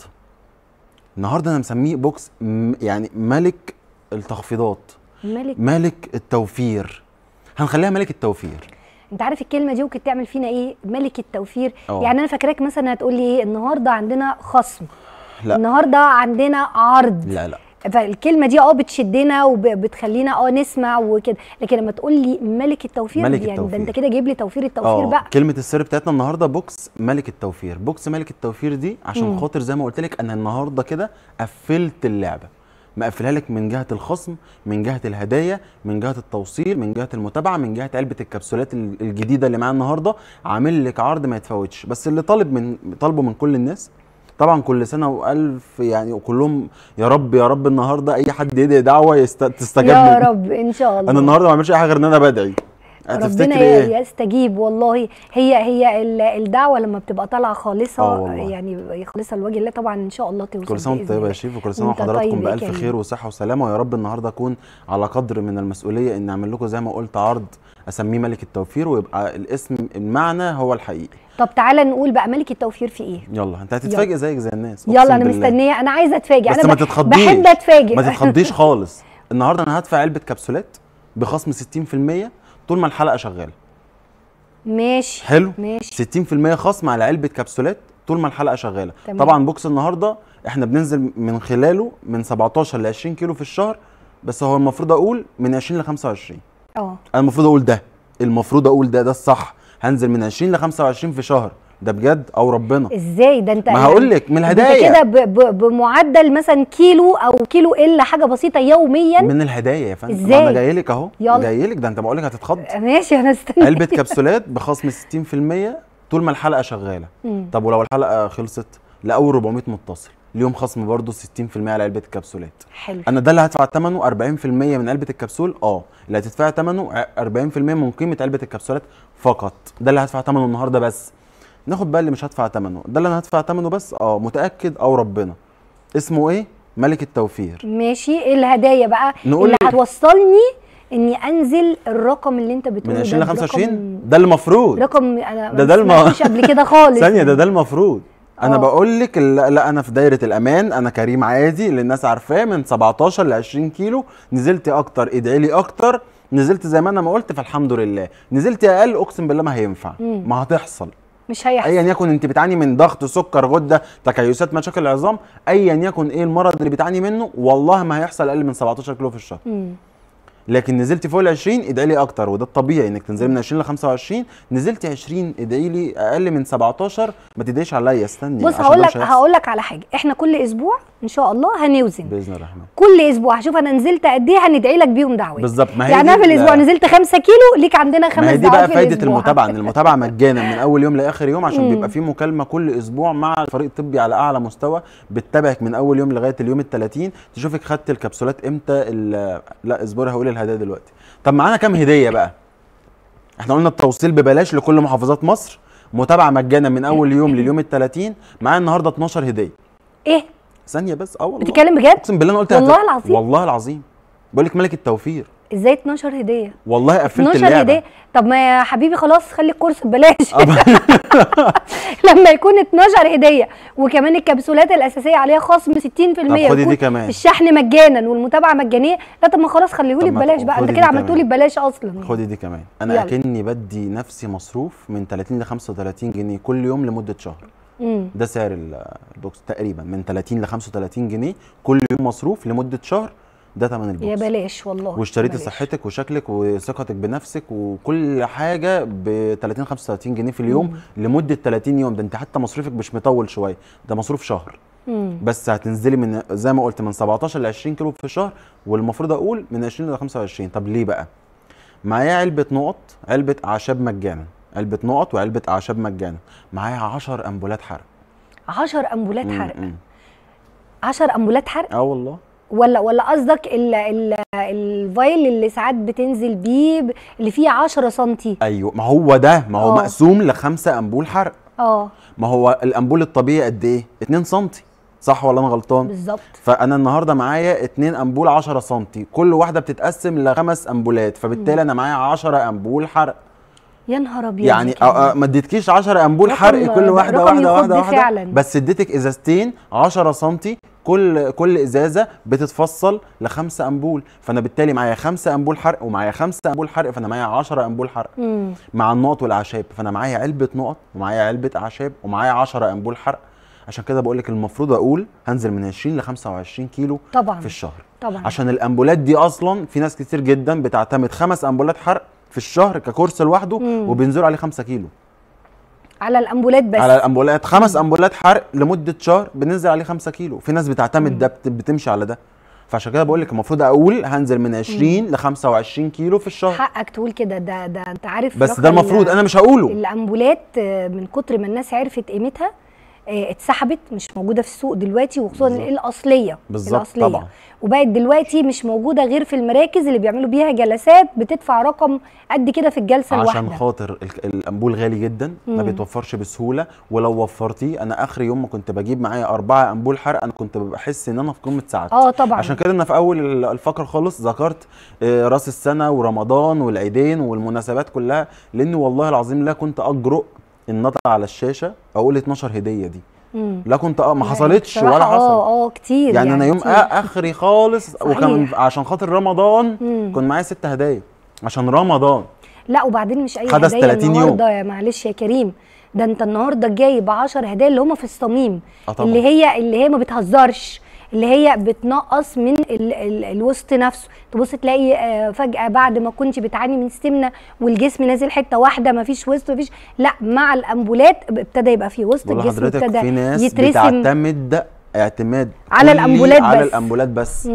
النهارده انا مسميه بوكس يعني ملك التخفيضات، ملك التوفير. هنخليها ملك التوفير. انت عارف الكلمه دي ممكن تعمل فينا ايه؟ ملك التوفير. يعني انا فاكراك مثلا هتقول لي ايه؟ النهارده عندنا خصم، لا النهارده عندنا عرض. لا فالكلمه دي بتشدنا وبتخلينا نسمع وكده. لكن لما تقول لي ملك التوفير يعني التوفير. ده انت كده جايب لي توفير التوفير بقى. كلمه السر بتاعتنا النهارده بوكس ملك التوفير. بوكس ملك التوفير دي عشان خاطر زي ما قلت لك انا النهارده كده قفلت اللعبه، مقفلها لك من جهه الخصم، من جهه الهدايا، من جهه التوصيل، من جهه المتابعه، من جهه علبه الكبسولات الجديده اللي معانا النهارده. عامل لك عرض ما يتفوتش. بس اللي طالبه من كل الناس طبعا كل سنه والف يعني، وكلهم يا رب النهارده اي حد يدعي دعوه تستجاب يا رب ان شاء الله. انا النهارده ما بعملش اي حاجه غير ان انا بدعي. ربنا يستجيب. والله هي الدعوه لما بتبقى طالعه خالصه يعني خالصه لوجه الله طبعا ان شاء الله توصل. كل سنه وانت طيبه يا شيف، وكل سنه وحضراتكم بالف خير وصحه وسلامه. ويا رب النهارده اكون على قدر من المسؤوليه ان اعمل لكم زي ما قلت عرض اسميه ملك التوفير، ويبقى الاسم المعنى هو الحقيقي. طب تعالى نقول بقى ملك التوفير في ايه؟ يلا انت هتتفاجئ زيك زي الناس. يلا انا مستنيه، انا عايزه اتفاجئ. بس انا ما تتخضيش، بحب اتفاجئ. ما تتخضيش خالص. النهارده انا هدفع علبه كبسولات بخصم 60% طول ما الحلقه شغاله. ماشي حلو. ماشي. 60% خصم على علبه كبسولات طول ما الحلقه شغاله. تمام. طبعا بوكس النهارده احنا بننزل من خلاله من 17 ل 20 كيلو في الشهر، بس هو المفروض اقول من 20 ل 25. انا المفروض اقول ده الصح. هنزل من 20 ل 25 في شهر، ده بجد او ربنا. ازاي ده؟ انت ما هقول لك من الهدايا انت كده بمعدل مثلا كيلو او كيلو الا حاجه بسيطه يوميا من الهدايا يا فندم. ازاي؟ انا جاي لك اهو، جاي لك. ده انت بقول لك هتتخض. ماشي انا استنى. علبه كبسولات بخصم 60% طول ما الحلقه شغاله. طب ولو الحلقه خلصت لاول 400 متصل اليوم خصم برضو 60% على علبه الكبسولات. حلو. انا ده اللي هدفع ثمنه 40% من علبه الكبسول. اللي هتدفع ثمنه 40% من قيمه علبه الكبسولات فقط. ده اللي هدفع ثمنه النهارده. بس ناخد بقى اللي مش هدفع ثمنه، ده اللي انا هدفع ثمنه بس متاكد او ربنا. اسمه ايه؟ ملك التوفير. ماشي. ايه الهدايا بقى اللي هتوصلني اني انزل الرقم اللي انت بتقوله من 20 ل 25؟ ده المفروض. رقم انا ده ما سمعتوش قبل كده خالص. ثانيه، ده المفروض. انا بقول لك لا انا في دايره الامان، انا كريم عادي اللي الناس عارفاه، من 17 ل 20 كيلو. نزلت اكتر ادعي لي اكتر، نزلت زي ما انا ما قلت فالحمد لله، نزلت اقل اقسم بالله ما هينفع. ما هتحصل، مش هيحصل. ايا يكن انت بتعاني من ضغط، سكر، غده، تكيسات، مشاكل العظام، ايا يكن ايه المرض اللي بتعاني منه، والله ما هيحصل اقل من 17 كيلو في الشهر. لكن نزلتي فوق ال 20 ادعي لي اكتر، وده الطبيعي انك تنزلي من 20 ل 25. نزلتي 20 ادعي لي، اقل من 17 ما تدعيش عليا، استني. بص هقول لك على حاجه، احنا كل اسبوع ان شاء الله هنوزن باذن الرحمن. كل اسبوع هشوف انا نزلت قد ايه، هندعي لك بيهم دعوات بالظبط. ما هي يعني انا في الاسبوع نزلت 5 كيلو ليك عندنا 5 دعوات. ما هي دي بقى فايده المتابعه، ان المتابعه مجانا من اول يوم لاخر يوم، عشان بيبقى في مكالمه كل اسبوع مع الفريق الطبي على اعلى مستوى، بتتابعك من اول يوم لغايه اليوم ال30، تشوفك خدت الكبسولات امتى. لا اصبري هقول الهدايا دلوقتي. طب معانا كام هديه بقى؟ احنا قلنا التوصيل ببلاش لكل محافظات مصر، متابعه مجانا من اول يوم لليوم ال30. معانا النهارده 12 هديه. ايه؟ ثانيه بس. والله بتتكلم بجد؟ اقسم بالله انا قلت والله العظيم، والله العظيم بقول لك ملك التوفير. ازاي 12 هديه؟ والله قفلت 12 اللعبه. هديه؟ طب ما يا حبيبي خلاص خلي الكورس ببلاش لما يكون 12 هديه وكمان الكبسولات الاساسيه عليها خصم 60%، طب خدي دي كمان، الشحن مجانا والمتابعه مجانيه. لا طب ما خلاص خليهولي ببلاش بقى، انت كده عملتولي ببلاش اصلا. خدي دي كمان. انا اكني بدي نفسي مصروف من 30 ل 35 جنيه كل يوم لمده شهر. ده سعر البوكس تقريبا، من 30 ل 35 جنيه كل يوم مصروف لمده شهر. ده ثمن البوكس. يا بلاش والله. واشتريتي صحتك وشكلك وثقتك بنفسك وكل حاجه ب 30 35 جنيه في اليوم لمده 30 يوم. ده انت حتى مصروفك مش مطول شويه، ده مصروف شهر. بس هتنزلي من زي ما قلت من 17 ل 20 كيلو في الشهر، والمفروض اقول من 20 ل 25. طب ليه بقى؟ معايا علبه نقط، علبه اعشاب مجانا، علبه نقط وعلبه اعشاب مجانا. معايا 10 امبولات حرق. 10 امبولات حرق؟ 10 امبولات حرق؟ والله. ولا قصدك الفايل اللي ساعات بتنزل بيه اللي فيه 10 سم؟ ايوه، ما هو ده، ما هو مقسوم ل5 امبول حرق. ما هو الامبول الطبيعي قد ايه؟ 2 سم، صح ولا انا غلطان؟ بالظبط. فانا النهارده معايا 2 امبول 10 سم، كل واحده بتتقسم ل5 امبولات، فبالتالي انا معايا 10 امبول حرق. يا نهار ابيض. يعني ما اديتكيش 10 امبول حرق كل واحده واحده فعلا. بس اديتك ازازتين 10 سم، كل ازازه بتتفصل ل5 امبول، فانا بالتالي معايا 5 امبول حرق ومعايا 5 امبول حرق، فانا معايا 10 امبول حرق. مع النقط والاعشاب، فانا معايا علبه نقط ومعايا علبه اعشاب ومعايا 10 امبول حرق. عشان كده بقول لك المفروض اقول هنزل من 20 ل 25 كيلو طبعا في الشهر. طبعا. عشان الامبولات دي اصلا في ناس كتير جدا بتعتمد 5 امبولات حرق في الشهر ككورس لوحده، وبينزلوا عليه 5 كيلو على الامبولات بس. على الامبولات 5 امبولات حرق لمده شهر بننزل عليه 5 كيلو. في ناس بتعتمد ده، بتمشي على ده. فعشان كده بقول لك المفروض اقول هنزل من 20 ل 25 كيلو في الشهر. حقك تقول كده، ده انت عارف. بس ده المفروض، انا مش هقوله. الامبولات من كتر ما الناس عرفت قيمتها اتسحبت، مش موجوده في السوق دلوقتي، وخصوصا الاصليه. بالظبط طبعا. وبقت دلوقتي مش موجوده غير في المراكز اللي بيعملوا بيها جلسات، بتدفع رقم قد كده في الجلسه الواحده. عشان خاطر الامبول غالي جدا، ما بيتوفرش بسهوله، ولو وفرتيه انا اخر يوم ما كنت بجيب معايا 4 امبول حرق انا كنت بحس ان انا في قمه سعادتي. طبعا. عشان كده انا في اول الفقره خالص ذكرت راس السنه ورمضان والعيدين والمناسبات كلها، لان والله العظيم لا كنت اجرؤ ان اطلع على الشاشه اقول 12 هديه دي. لا كنت ما حصلتش ولا حصل. كتير يعني انا يوم اخري خالص، وكان عشان خاطر رمضان كان معايا 6 هدايا عشان رمضان. لا وبعدين مش اي هدايا النهارده يا معلش يا كريم، ده انت النهارده جايب 10 هدايا اللي هم في الصميم، اللي هي ما بتهزرش، اللي هي بتنقص من الوسط نفسه. تبص تلاقي فجأة بعد ما كنت بتعاني من السمنة والجسم نازل حتة واحدة، مفيش وسط مفيش، لا مع الأمبولات ابتدى يبقى فيه وسط، الجسم ابتدى في ناس يترسم. بتعتمد اعتماد على الأمبولات بس. على الأمبولات بس.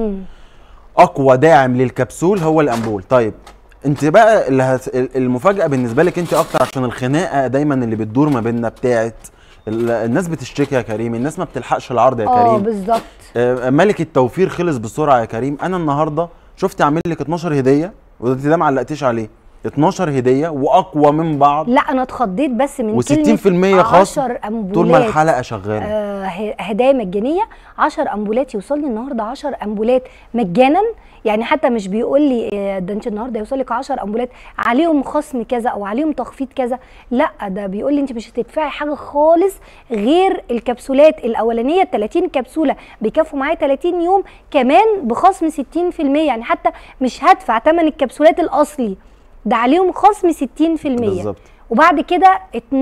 أقوى داعم للكبسول هو الأمبول. طيب انت بقى المفاجأة بالنسبة لك انت أكتر، عشان الخناقة دايما اللي بتدور ما بيننا بتاعت الناس بتشتكي يا كريم، الناس ما بتلحقش العرض يا كريم. بالظبط. ملك التوفير خلص بسرعه يا كريم. انا النهارده شفت اعمل لك 12 هديه، وانت ده ما علقتيش عليه. 12 هديه واقوى من بعض. لا انا اتخضيت بس من و60% خصم 10 امبولات طول ما الحلقه شغاله. هدايا مجانيه 10 امبولات. يوصل لي النهارده 10 امبولات مجانا، يعني حتى مش بيقول لي ده انت النهارده يوصل لك 10 امبولات عليهم خصم كذا او عليهم تخفيض كذا، لا ده بيقول لي انت مش هتدفعي حاجه خالص غير الكبسولات الاولانيه. 30 كبسوله بيكفوا معايا 30 يوم كمان بخصم 60%، يعني حتى مش هدفع ثمن الكبسولات الاصلي، ده عليهم خصم 60%. بالظبط. وبعد كده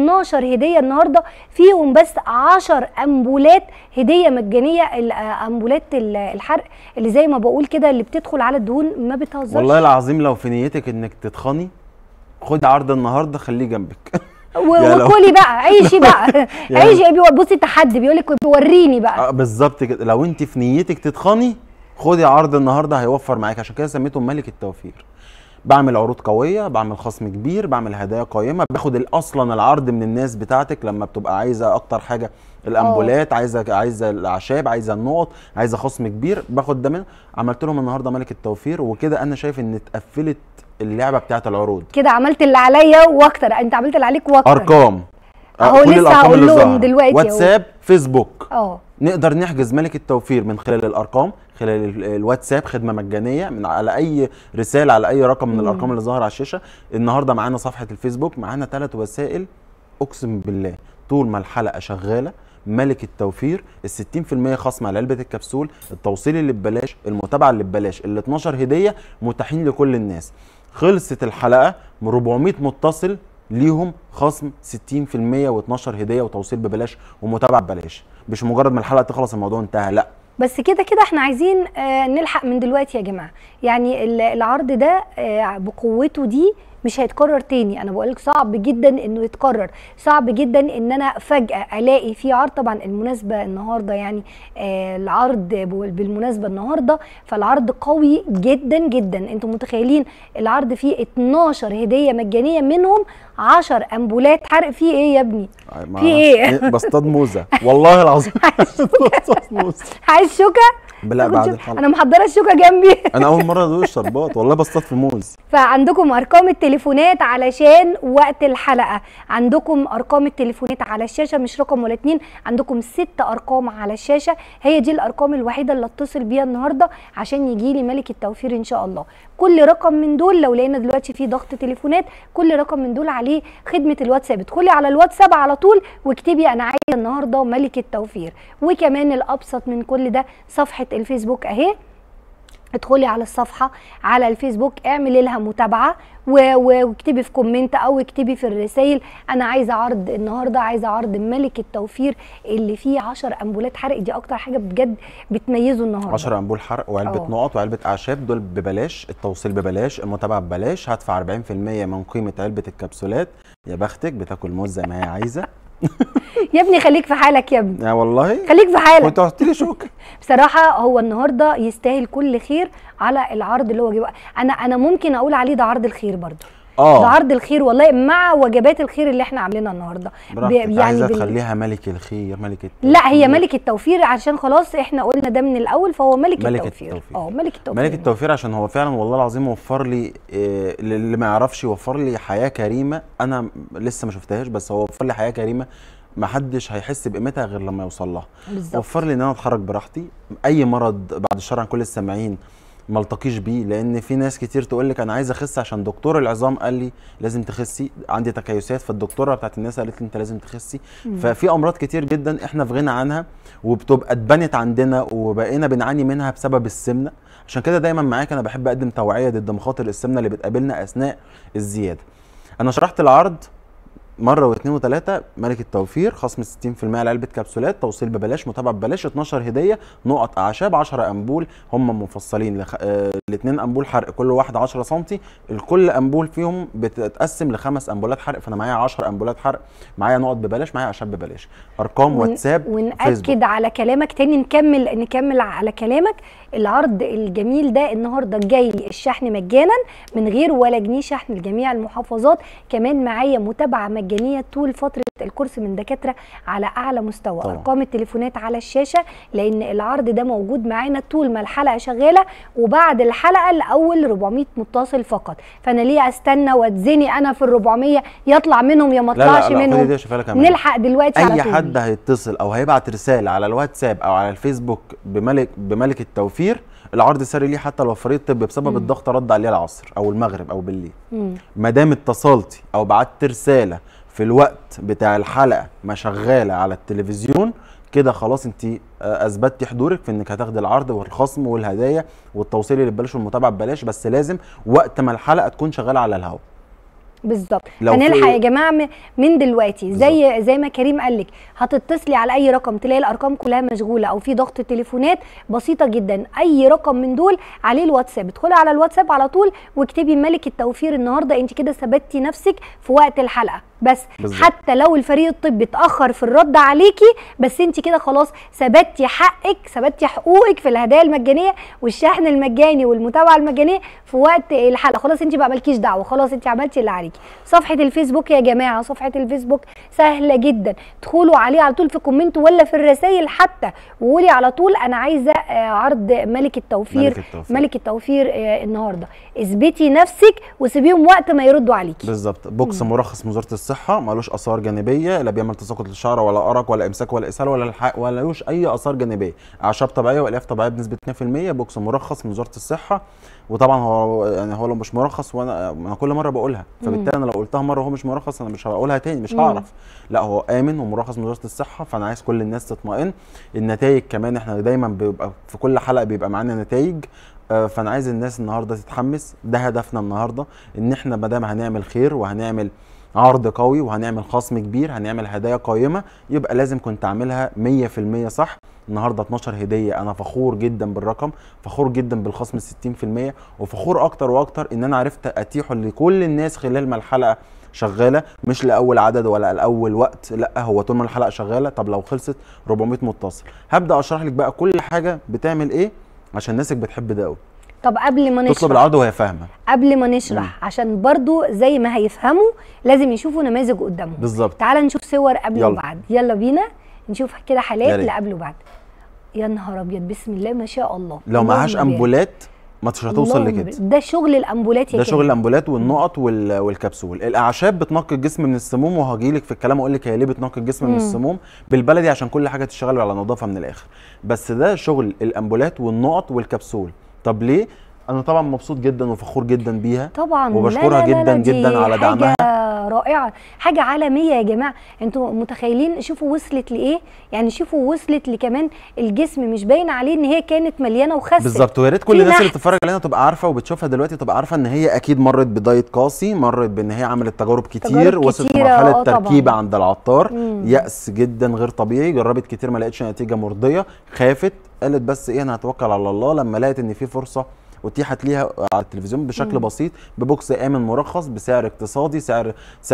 12 هديه النهارده فيهم بس 10 امبولات هديه مجانيه. امبولات الحرق اللي زي ما بقول كده اللي بتدخل على الدهون ما بتهزرش. والله العظيم لو في نيتك انك تتخني خد عرض النهارده خليه جنبك. وكلي بقى عيشي بقى عيشي. بصي التحدي بيقول لك بيوريني بقى. بالظبط كده. لو انت في نيتك تتخني خدي عرض النهارده هيوفر معاك. عشان كده سميته ملك التوفير. بعمل عروض قويه، بعمل خصم كبير، بعمل هدايا قيمه، باخد اصلا العرض من الناس بتاعتك لما بتبقى عايزه اكتر حاجه الامبولات، عايزه الاعشاب، عايزه النقط، عايزه خصم كبير، باخد ده من. عملت لهم النهارده ملك التوفير، وكده انا شايف ان اتقفلت اللعبه بتاعت العروض. كده عملت اللي عليا واكتر، انت عملت اللي عليك واكتر. ارقام اهو لسه هقول لهم دلوقتي. واتساب، فيسبوك، نقدر نحجز ملك التوفير من خلال الارقام، خلال الواتساب، خدمه مجانيه من على اي رساله على اي رقم من الارقام اللي ظاهره على الشاشه. النهارده معانا صفحه الفيسبوك، معانا 3 وسائل. اقسم بالله طول ما الحلقه شغاله ملك التوفير، ال 60% خصم على علبه الكبسول، التوصيل اللي ببلاش، المتابعه اللي ببلاش، ال 12 هديه متاحين لكل الناس. خلصت الحلقه 400 متصل ليهم خصم 60% و12 هديه وتوصيل ببلاش ومتابعه ببلاش. مش مجرد ما الحلقه تخلص الموضوع انتهى، لا. بس كده احنا عايزين نلحق من دلوقتي يا جماعه. يعني العرض ده بقوته دي مش هيتكرر تاني. انا بقولك صعب جدا انه يتكرر، صعب جدا ان انا فجأة الاقي في عرض. طبعا المناسبة النهاردة يعني العرض بالمناسبة النهاردة، فالعرض قوي جدا جدا. انتم متخيلين العرض فيه 12 هدية مجانية، منهم 10 امبولات حرق. فيه ايه يا ابني؟ في ايه؟ بصطاد موزة والله العظيم. عايز شوكة؟ لا بعد الحلقة انا محضره الشوكه جنبي. انا اول مره ادوق الشربات والله بصطاد في موز. فعندكم ارقام التليفونات علشان وقت الحلقه، عندكم ارقام التليفونات على الشاشه، مش رقم ولا 2، عندكم 6 ارقام على الشاشه. هي دي الارقام الوحيده اللي اتصل بيها النهارده عشان يجي لي ملك التوفير ان شاء الله. كل رقم من دول لو لقينا دلوقتي في ضغط تليفونات، كل رقم من دول عليه خدمه الواتساب. ادخلي على الواتساب على طول واكتبي انا عايزه النهارده ملك التوفير. وكمان الابسط من كل ده صفحه الفيسبوك اهي، ادخلي على الصفحه على الفيسبوك، اعملي لها متابعه واكتبي في كومنت او اكتبي في الرسائل انا عايزه عرض النهارده، عايزه عرض ملك التوفير اللي فيه 10 امبولات حرق. دي اكتر حاجه بجد بتميزه النهارده. 10 امبول حرق وعلبه نقط وعلبه اعشاب، دول ببلاش، التوصيل ببلاش، المتابعه ببلاش. هدفع 40% من قيمه علبه الكبسولات. يا بختك بتاكل موز زي ما هي عايزه. يا ابني خليك في حالك يا ابني. يا والله خليك في حالك. كنت قلت لي شوكه. بصراحه هو النهارده يستاهل كل خير على العرض اللي هو جايبه. انا ممكن اقول عليه ده عرض الخير برضه. ده عرض الخير والله، مع وجبات الخير اللي احنا عاملينها النهارده. يعني عايزه تخليها ملك الخير، ملك التوفير. لا هي ملك التوفير عشان خلاص احنا قلنا ده من الاول، فهو ملك التوفير. ملك التوفير. ملك التوفير عشان هو فعلا والله العظيم وفر لي اللي ما يعرفش، وفر لي حياه كريمه. انا لسه ما شفتهاش بس هو وفر لي حياه كريمه ما حدش هيحس بقيمتها غير لما يوصل لها. وفر لي ان انا اتحرك براحتي. اي مرض بعد الشر عن كل السامعين ما التقيش بيه، لان في ناس كتير تقول لك انا عايزه اخس عشان دكتور العظام قال لي لازم تخسي، عندي تكيسات فالدكتوره بتاعت الناس قالت لي انت لازم تخسي. ففي امراض كتير جدا احنا في غنى عنها وبتبقى اتبنت عندنا وبقينا بنعاني منها بسبب السمنه. عشان كده دايما معاك انا بحب اقدم توعيه ضد مخاطر السمنه اللي بتقابلنا اثناء الزياده. انا شرحت العرض مره واثنين وثلاثه. ملك التوفير خصم 60% على علبه كبسولات، توصيل ببلاش، متابعه ببلاش، 12 هديه، نقط اعشاب، 10 امبول هم مفصلين الاثنين امبول حرق كل واحد 10 سم. الكل امبول فيهم بتتقسم ل5 امبولات حرق، فانا معايا 10 امبولات حرق، معايا نقط ببلاش، معايا اعشاب ببلاش. ارقام واتساب ونأكد على كلامك تاني، نكمل على كلامك. العرض الجميل ده النهارده جاي الشحن مجانا من غير ولا جنيه شحن لجميع المحافظات. كمان معايا متابعه مجانا مجانيه طول فتره الكورس من دكاتره على اعلى مستوى. طبعا. ارقام التليفونات على الشاشه، لان العرض ده موجود معانا طول ما الحلقه شغاله، وبعد الحلقه لاول 400 متصل فقط. فانا ليه استنى واتزني انا في ال 400 يطلع منهم يا ما طلعش منهم؟ نلحق دلوقتي على طول. اي حد هيتصل او هيبعت رساله على الواتساب او على الفيسبوك بملك التوفير، العرض ساري ليه حتى لو فريق الطب بسبب الضغط رد عليه العصر او المغرب او بالليل. ما دام اتصلتي او بعتت رساله في الوقت بتاع الحلقه ما شغاله على التلفزيون، كده خلاص انت اثبتتي حضورك في انك هتاخدي العرض والخصم والهدايا والتوصيل اللي ببلاش والمتابعه ببلاش، بس لازم وقت ما الحلقه تكون شغاله على الهواء. بالظبط. هنلحق يا جماعه من دلوقتي، زي ما كريم قال لك، هتتصلي على اي رقم تلاقي الارقام كلها مشغوله او في ضغط تليفونات بسيطه جدا، اي رقم من دول عليه الواتساب، ادخلي على الواتساب على طول واكتبي ملك التوفير النهارده، انت كده ثبتتي نفسك في وقت الحلقه. بس بالزبط. حتى لو الفريق الطبي اتاخر في الرد عليكي، بس انت كده خلاص ثبتتي حقك، ثبتتي حقوقك في الهدايا المجانيه والشحن المجاني والمتابعه المجانيه في وقت الحلقه. خلاص انت بقى مالكيش دعوه، خلاص انت عملتي اللي عليكي. صفحه الفيسبوك يا جماعه، صفحه الفيسبوك سهله جدا، ادخلوا عليه على طول في كومنت ولا في الرسائل حتى، وقولي على طول انا عايزه عرض ملك التوفير. ملك التوفير النهارده. اثبتي نفسك وسيبيهم وقت ما يردوا عليكي. بالظبط. بوكس مرخص من وزاره الصحه، مالوش اثار جانبيه، لا بيعمل تساقط للشعر ولا ارق ولا امساك ولا اسهال ولا الحق، ولا لوش اي اثار جانبيه، اعشاب طبيعيه والياف طبيعيه بنسبه 2%. بوكس مرخص من وزاره الصحه، وطبعا هو لو مش مرخص، وانا كل مره بقولها، فبالتالي انا لو قلتها مره وهو مش مرخص انا مش هقولها تاني، مش هعرف. لا هو امن ومرخص من وزاره الصحه، فانا عايز كل الناس تطمئن. النتائج كمان احنا دايما بيبقى في كل حلقه بيبقى معانا نتائج، فانا عايز الناس النهارده تتحمس. ده هدفنا النهارده، ان احنا ما دام هنعمل خير وهنعمل عرض قوي وهنعمل خصم كبير، هنعمل هدايا قيمه، يبقى لازم كنت اعملها 100% صح. النهارده 12 هديه، انا فخور جدا بالرقم، فخور جدا بالخصم 60%، وفخور اكتر واكتر ان انا عرفت اتيحه لكل الناس خلال ما الحلقه شغاله، مش لاول عدد ولا لاول وقت، لا هو طول ما الحلقه شغاله. طب لو خلصت 400 متصل، هبدا اشرح لك بقى كل حاجه بتعمل ايه، عشان ناسك بتحب ده قوي. طب قبل ما نشرح، تطلب العرض وهي فاهمه، قبل ما نشرح عشان برضو زي ما هيفهموا لازم يشوفوا نماذج قدامهم. بالظبط. تعال نشوف صور قبل وبعد، يلا بينا نشوف كده حالات لقبل وبعد. يا نهار ابيض، بسم الله ما شاء الله. لو معهاش امبولات مش هتوصل لكده. ده شغل الامبولات يا ده شغل الامبولات والنقط والكبسول. الاعشاب بتنقي الجسم من السموم، وهجيلك في الكلام اقول لك هي ليه بتنقي الجسم من السموم بالبلدي، عشان كل حاجه تشتغل على نظافه من الاخر. بس ده شغل الامبولات والنقط والكبسول. طب ليه؟ انا طبعا مبسوط جدا وفخور جدا بيها طبعا، وبشكرها جدا جدا على دعمها. حاجه رائعه، حاجه عالميه يا جماعه. انتوا متخيلين؟ شوفوا وصلت لايه، يعني شوفوا وصلت لكمان الجسم مش باين عليه ان هي كانت مليانه وخست. بالظبط. ويا ريت كل الناس اللي بتتفرج علينا تبقى عارفه وبتشوفها دلوقتي تبقى عارفه ان هي اكيد مرت بدايت قاسي، مرت بان هي عملت تجارب كتير، وصلت لمرحله تركيبه عند العطار، يأس جدا غير طبيعي، جربت كتير ما لقتش نتيجه مرضيه، خافت، قالت بس ايه انا هتوكل على الله. لما لقت ان في فرصه اتيحت ليها على التلفزيون بشكل بسيط ببوكس امن مرخص بسعر اقتصادي، سعر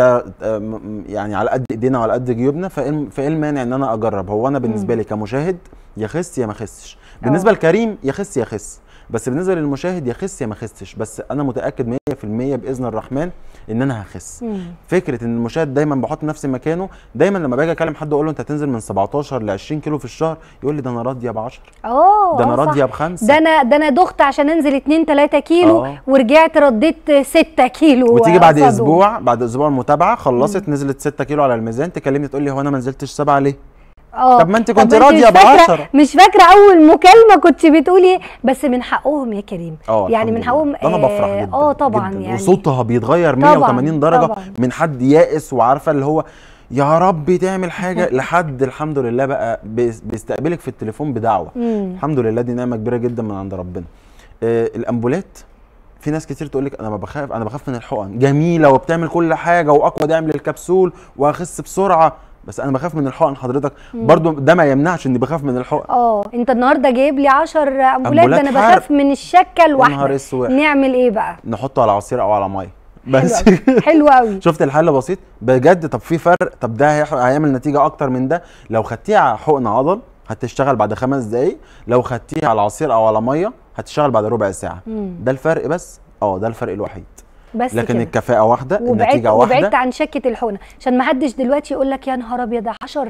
يعني على قد ايدينا وعلى قد جيوبنا، فايه المانع ان انا اجرب؟ هو انا بالنسبه لي كمشاهد يا خس يا ما خسش، بالنسبه لكريم يا خس يا خس، بس بالنسبه للمشاهد يا خس يا ما خسش، بس انا متاكد 100% باذن الرحمن ان انا هخس. فكره ان المشاهد دايما بحط نفسي مكانه، دايما لما باجي اكلم حد اقول له انت هتنزل من 17 ل 20 كيلو في الشهر، يقول لي ده انا راضيه ب 10، ده انا راضيه ب5، ده انا دخت عشان انزل 2 3 كيلو ورجعت رديت 6 كيلو. وتيجي بعد اسبوع المتابعه خلصت نزلت 6 كيلو على الميزان، تكلمني تقول لي هو انا ما نزلتش 7 ليه؟ طب ما انت كنت راضيه ب10. مش فاكره اول مكالمه كنت بتقولي بس من حقهم يا كريم، يعني من حقهم. انا بفرح جدا طبعا جداً. يعني وصوتها بيتغير 180 درجه طبعًا. من حد يائس وعارفه اللي هو يا رب تعمل حاجه لحد الحمد لله بقى بيستقبلك في التليفون بدعوه. الحمد لله، دي نعمه كبيره جدا من عند ربنا. الامبولات في ناس كتير تقول لك انا بخاف من الحقن، جميله وبتعمل كل حاجه واقوى دعم للكبسول وهخس بسرعه، بس انا بخاف من الحقن حضرتك. برضو ده ما يمنعش اني بخاف من الحقن. انت النهارده جايب لي 10 امبولات، ده انا بخاف من الشكه الواحده. نعمل ايه بقى؟ نحطه على عصير او على ميه بس. حلو قوي. شفت الحل بسيط بجد. طب في فرق؟ طب ده هيعمل نتيجه اكتر من ده. لو خدتيه على حقن عضل هتشتغل بعد 5 دقايق، لو خدتيه على عصير او على ميه هتشتغل بعد ربع ساعه. ده الفرق بس. ده الفرق الوحيد. بس لكن كده. الكفاءه واحده، النتيجه واحده. وبعدت عن شكه الحقنه عشان ما حدش دلوقتي يقول لك يا نهار ابيض 10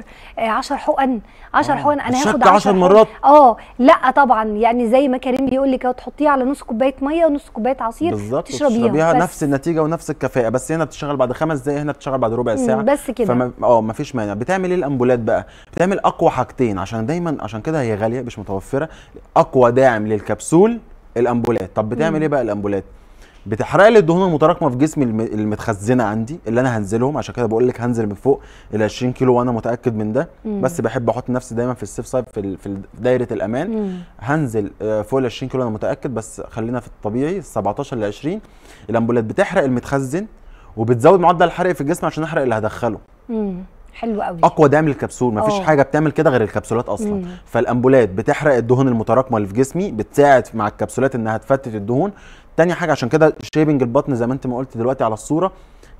حقن 10 حقن انا هاخد 10 مرات. لا طبعا، يعني زي ما كريم بيقول لك تحطيها على نص كوبايه ميه ونص كوبايه عصير بالظبط تشربيها نفس النتيجه ونفس الكفاءه، بس هنا بتشتغل بعد 5 دقائق، هنا بتشتغل بعد ربع ساعه بس كده. ما فيش مانع. بتعمل ايه الامبولات بقى؟ بتعمل اقوى حاجتين، عشان كده هي غاليه مش متوفره. اقوى داعم للكبسول الامبولات. طب بتعمل ايه بقى الامبولات؟ بتحرق لي الدهون المتراكمه في جسمي المتخزنه عندي، اللي انا هنزلهم. عشان كده بقول لك هنزل من فوق ال 20 كيلو وانا متاكد من ده. بس بحب احط نفسي دايما في السيف سايد، في دايره الامان. هنزل فوق ال 20 كيلو انا متاكد، بس خلينا في الطبيعي 17 ل 20. الامبولات بتحرق المتخزن وبتزود معدل الحرق في الجسم عشان احرق اللي هدخله. حلو قوي. اقوى داعم للكبسول، مفيش حاجه بتعمل كده غير الكبسولات اصلا. فالامبولات بتحرق الدهون المتراكمه اللي في جسمي، بتساعد مع الكبسولات انها تفتت الدهون. تاني حاجه عشان كده شيبنج البطن زي ما انت ما قلت دلوقتي على الصوره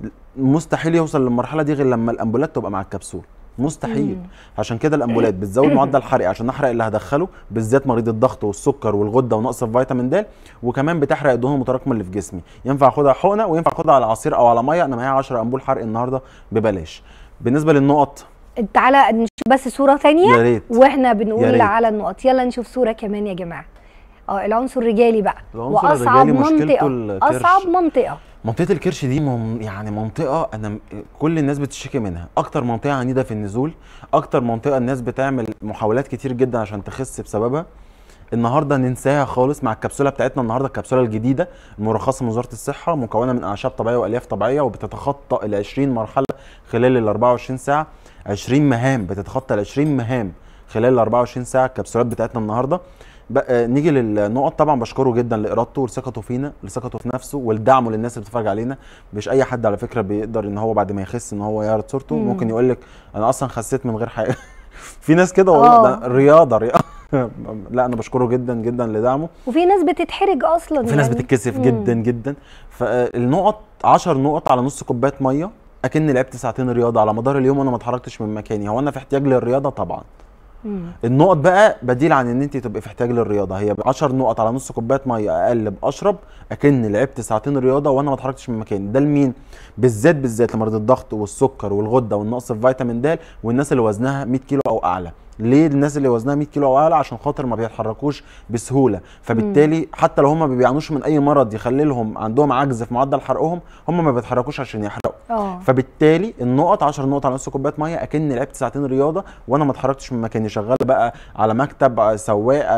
مستحيل يوصل للمرحله دي غير لما الامبولات تبقى مع الكبسول، مستحيل. عشان كده الامبولات بتزود معدل الحرق عشان احرق اللي هدخله، بالذات مريض الضغط والسكر والغده ونقص الفيتامين د. وكمان بتحرق الدهون المتراكمه اللي في جسمي. ينفع اخدها حقنه وينفع اخدها على عصير او على ميه. انا معايا 10 امبول حرق النهارده ببلاش. بالنسبه للنقط، تعالى نشوف بس صوره ثانيه يا ريت. واحنا بنقول على النقط. يلا نشوف صوره كمان يا جماعه. العنصر الرجالي بقى، واصعب منطقه، اصعب منطقه الكرش دي يعني منطقه انا كل الناس بتشتكي منها. اكتر منطقه عنيده في النزول، اكتر منطقه الناس بتعمل محاولات كتير جدا عشان تخس بسببها. النهارده ننساها خالص مع الكبسوله بتاعتنا. النهارده الكبسوله الجديده المرخصه من وزاره الصحه، مكونه من اعشاب طبيعيه والياف طبيعيه، وبتتخطى ال 20 مرحله خلال ال 24 ساعه. 20 مهام، بتتخطى ال 20 مهام خلال ال 24 ساعه الكبسولات بتاعتنا النهارده. نيجي للنقط. طبعا بشكره جدا لارادته ولثقته فينا، لثقته في نفسه ولدعمه للناس اللي بتتفرج علينا. مش اي حد على فكره بيقدر ان هو بعد ما يخس ان هو يعرض صورته. ممكن يقول لك انا اصلا خسيت من غير حاجه. في ناس كده والله، ده رياضه. لا انا بشكره جدا جدا لدعمه. وفي ناس بتتحرج اصلا، وفي ناس بتتكسف جدا جدا. فالنقط 10 نقط على نص كوبايه ميه، اكني لعبت ساعتين رياضه على مدار اليوم وانا ما اتحركتش من مكاني. هو انا في احتياج للرياضه؟ طبعا. النقط بقى بديل عن ان انت تبقي في احتياج للرياضه. هي 10 نقط على نص كوبايه ميه اقل باشرب، اكني لعبت ساعتين رياضه وانا ما اتحركتش من مكاني. ده لمين؟ بالذات لمريض الضغط والسكر والغده والنقص في فيتامين د والناس اللي وزنها 100 كيلو او اعلى. ليه الناس اللي وزنها 100 كيلو او اعلى؟ عشان خاطر ما بيتحركوش بسهوله. فبالتالي حتى لو هم ما بيعانوش من اي مرض يخلي لهم عندهم عجز في معدل حرقهم، هم ما بيتحركوش عشان يحرقوا. فبالتالي النقط 10 نقط على نص كوبايه ميه، اكني لعبت ساعتين رياضه وانا ما اتحركتش من مكاني. شغال بقى على مكتب، سواق،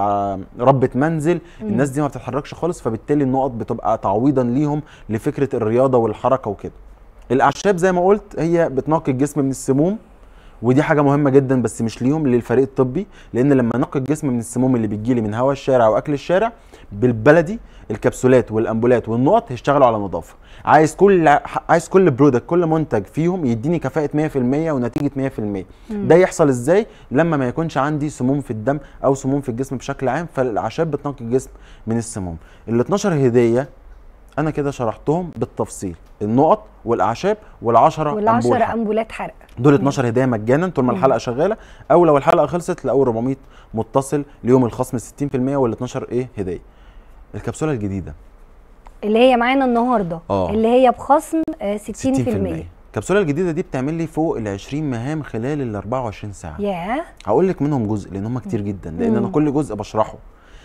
ربة منزل، الناس دي ما بتتحركش خالص. فبالتالي النقط بتبقى تعويضا ليهم لفكره الرياضه والحركه وكده. الاعشاب زي ما قلت هي بتنقي الجسم من السموم، ودي حاجه مهمه جدا، بس مش ليهم، للفريق الطبي. لان لما نقي الجسم من السموم اللي بتجيلي من هواء الشارع واكل الشارع، بالبلدي الكبسولات والامبولات والنقط هيشتغلوا على نظافه. عايز كل برودكت، كل منتج فيهم يديني كفاءه 100% ونتيجه 100%. ده يحصل ازاي؟ لما ما يكونش عندي سموم في الدم او سموم في الجسم بشكل عام. فالاعشاب بتنقي الجسم من السموم. ال 12 هديه انا كده شرحتهم بالتفصيل، النقط والاعشاب وال10 امبولات حرق. دول 12 هديه مجانا طول ما الحلقه شغاله، او لو الحلقه خلصت لاول 400 متصل ليوم الخصم 60% وال 12 هديه. الكبسوله الجديده اللي هي معانا النهارده اللي هي بخصم 60%. الكبسوله الجديده دي بتعمل لي فوق ال 20 مهام خلال ال 24 ساعه. هقول لك منهم جزء لان هم كتير جدا، لان انا كل جزء بشرحه،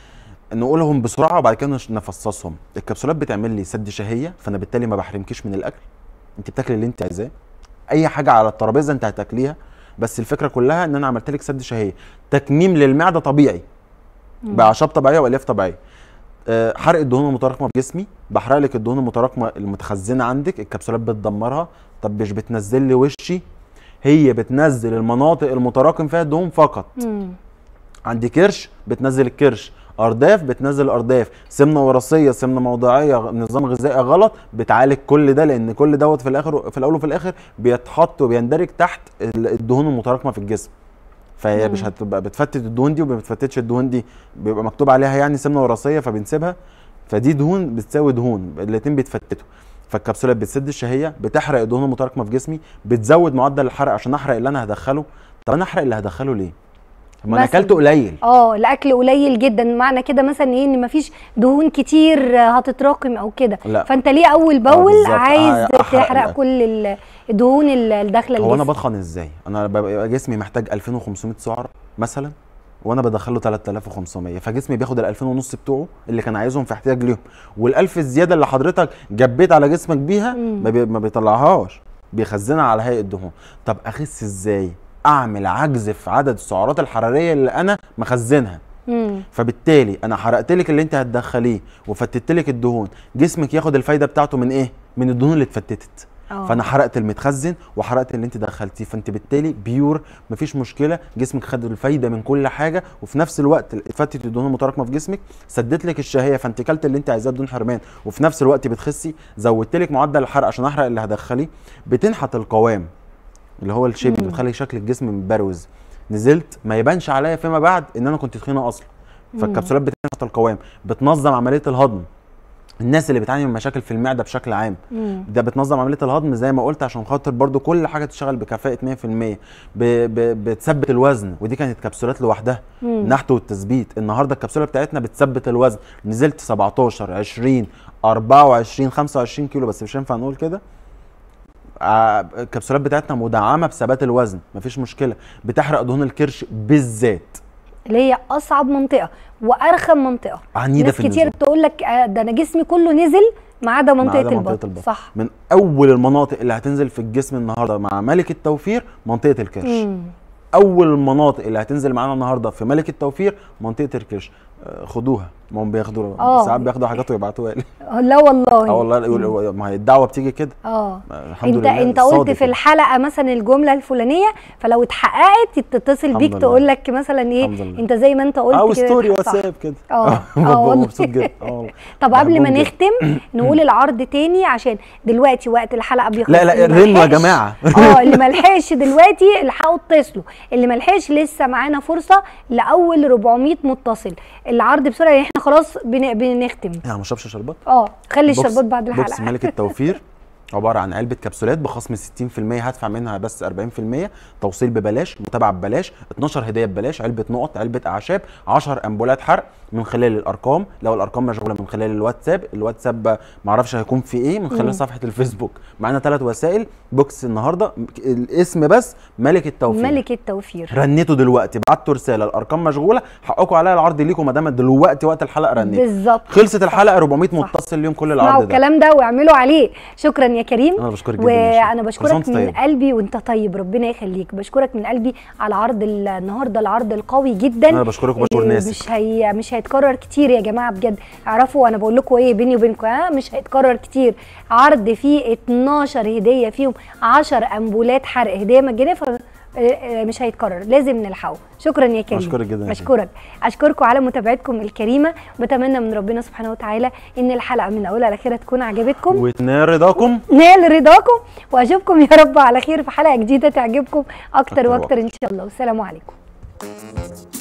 نقولهم بسرعه وبعد كده نفصصهم. الكبسولات بتعمل لي سد شهيه، فانا بالتالي ما بحرمكيش من الاكل. انت بتاكلي اللي انت عايزاه، اي حاجه على الترابيزه انت هتاكليها، بس الفكره كلها ان انا عملت لك سد شهيه، تكميم للمعده طبيعي باعشاب طبيعيه والياف طبيعيه. حرق الدهون المتراكمه في جسمي، بحرق لك الدهون المتراكمه المتخزنه عندك، الكبسولات بتدمرها. طب مش بتنزل لي وشي، هي بتنزل المناطق المتراكم فيها الدهون فقط. عندي كرش بتنزل الكرش، ارداف بتنزل الارداف، سمنه وراثيه، سمنه موضعيه، نظام غذائي غلط، بتعالج كل ده. لان كل دوت في الاول وفي الاخر بيتحط وبيندرج تحت الدهون المتراكمه في الجسم. فهي مش هتبقى بتفتت الدهون دي وما بتفتتش الدهون دي، بيبقى مكتوب عليها يعني سمنه وراثيه فبنسيبها. فدي دهون بتساوي دهون، الاثنين بيتفتتوا. فالكبسولات بتسد الشهيه، بتحرق الدهون المتراكمه في جسمي، بتزود معدل الحرق عشان احرق اللي انا هدخله. طب انا احرق اللي هدخله ليه؟ ما انا اكلت قليل. الاكل قليل جدا، معنى كده مثلا ايه؟ ان مفيش دهون كتير هتتراكم او كده. فانت ليه اول باول عايز تحرق كل الدهون اللي داخله الجسم؟ هو انا بتخن ازاي؟ انا ببقى جسمي محتاج 2500 سعر مثلا، وانا بدخله 3500، فجسمي بياخد ال 2000 ونص بتوعه اللي كان عايزهم في احتياج ليهم، وال1000 الزياده اللي حضرتك جبيت على جسمك بيها ما بيطلعهاش، بيخزنها على هيئه دهون. طب اخس ازاي؟ اعمل عجز في عدد السعرات الحراريه اللي انا مخزنها. فبالتالي انا حرقت لك اللي انت هتدخليه وفتت لك الدهون، جسمك ياخد الفايده بتاعته من ايه؟ من الدهون اللي اتفتتت. فانا حرقت المتخزن وحرقت اللي انت دخلتيه، فانت بالتالي بيور مفيش مشكله، جسمك خد الفايده من كل حاجه، وفي نفس الوقت اتفتت الدهون المتراكمه في جسمك، سدت لك الشهيه، فانت كلت اللي انت عايزاه بدون حرمان، وفي نفس الوقت بتخسي، زودت لك معدل الحرق عشان احرق اللي هدخليه، بتنحت القوام اللي هو الشيب اللي بتخلي شكل الجسم مبروز، نزلت ما يبانش عليا فيما بعد ان انا كنت تخينه اصلا. فالكبسولات بتنحت القوام، بتنظم عمليه الهضم. الناس اللي بتعاني من مشاكل في المعده بشكل عام، ده بتنظم عمليه الهضم زي ما قلت، عشان خاطر برضو كل حاجه تشتغل بكفاءه 100%. بتثبت الوزن، ودي كانت كبسولات لوحدها، النحت والتثبيت. النهارده الكبسوله بتاعتنا بتثبت الوزن، نزلت 17 20 24 25 كيلو، بس مش هينفع نقول كده. الكبسولات بتاعتنا مدعمه بثبات الوزن، مفيش مشكله. بتحرق دهون الكرش بالذات، اللي هي اصعب منطقه وارخم منطقه، عنيده في النزول. ناس كتير بتقول لك ده انا جسمي كله نزل ما عدا منطقه البطن. صح، من اول المناطق اللي هتنزل في الجسم النهارده مع ملك التوفير منطقه الكرش. اول المناطق اللي هتنزل معانا النهارده في ملك التوفير منطقه الكرش. خدوها، ما هم بياخدوا ساعات بياخدوا حاجات ويبعتوها لي. لا والله. والله ما هي الدعوه بتيجي كده. انت قلت في الحلقه مثلا الجمله الفلانيه، فلو اتحققت تتصل بيك تقول لك مثلا ايه، انت زي ما انت قلت كده، او ستوري واتساب كده. مبسوط جدا. طب قبل ما نختم نقول العرض تاني، عشان دلوقتي وقت الحلقه بيخلص. لا رنوا يا جماعه. اللي ما لحقش دلوقتي الحقوا اتصلوا، اللي ما لحقش لسه معانا فرصه لاول 400 متصل. العرض بسرعه، احنا خلاص بنختم. يعني ما اشربش شربات؟ خلي الشربات بعد الحلقه. بوكس ملك التوفير عباره عن علبه كبسولات بخصم 60%، هدفع منها بس 40%، توصيل ببلاش، متابعه ببلاش، 12 هديه ببلاش، علبه نقط، علبه اعشاب، 10 امبولات حرق من خلال الارقام. لو الارقام مشغوله من خلال الواتساب ما اعرفش هيكون في ايه، من خلال صفحه الفيسبوك. معانا 3 وسائل. بوكس النهارده الاسم بس ملك التوفير. ملك التوفير. رنيتوا دلوقتي، بعتوا رساله، الارقام مشغوله، حقكم عليها العرض ليكم ما دام دلوقتي وقت الحلقه رنيتوا. بالظبط، خلصت الحلقه. 400 متصل اليوم كل العرض ده. الكلام ده واعملوا عليه. شكرا يا كريم. انا بشكرك جدا. وانا بشكرك من قلبي، وانت طيب، ربنا يخليك. بشكرك من قلبي على عرض النهارده، العرض القوي جدا. انا بشكرك وبشكر ناسك. مش هيتكرر كتير يا جماعه بجد. اعرفوا انا بقول لكم ايه بيني وبينكم، مش هيتكرر كتير. عرض فيه 12 هديه، فيهم 10 امبولات حرق هديه مجانيه، مش هيتكرر، لازم نلحقه. شكرا يا كريم. بشكرك جدا. اشكركم على متابعتكم الكريمه، بتمنى من ربنا سبحانه وتعالى ان الحلقه من اولها لاخرها تكون عجبتكم وتنال رضاكم، واشوفكم يا رب على خير في حلقه جديده تعجبكم اكتر واكتر ان شاء الله. والسلام عليكم.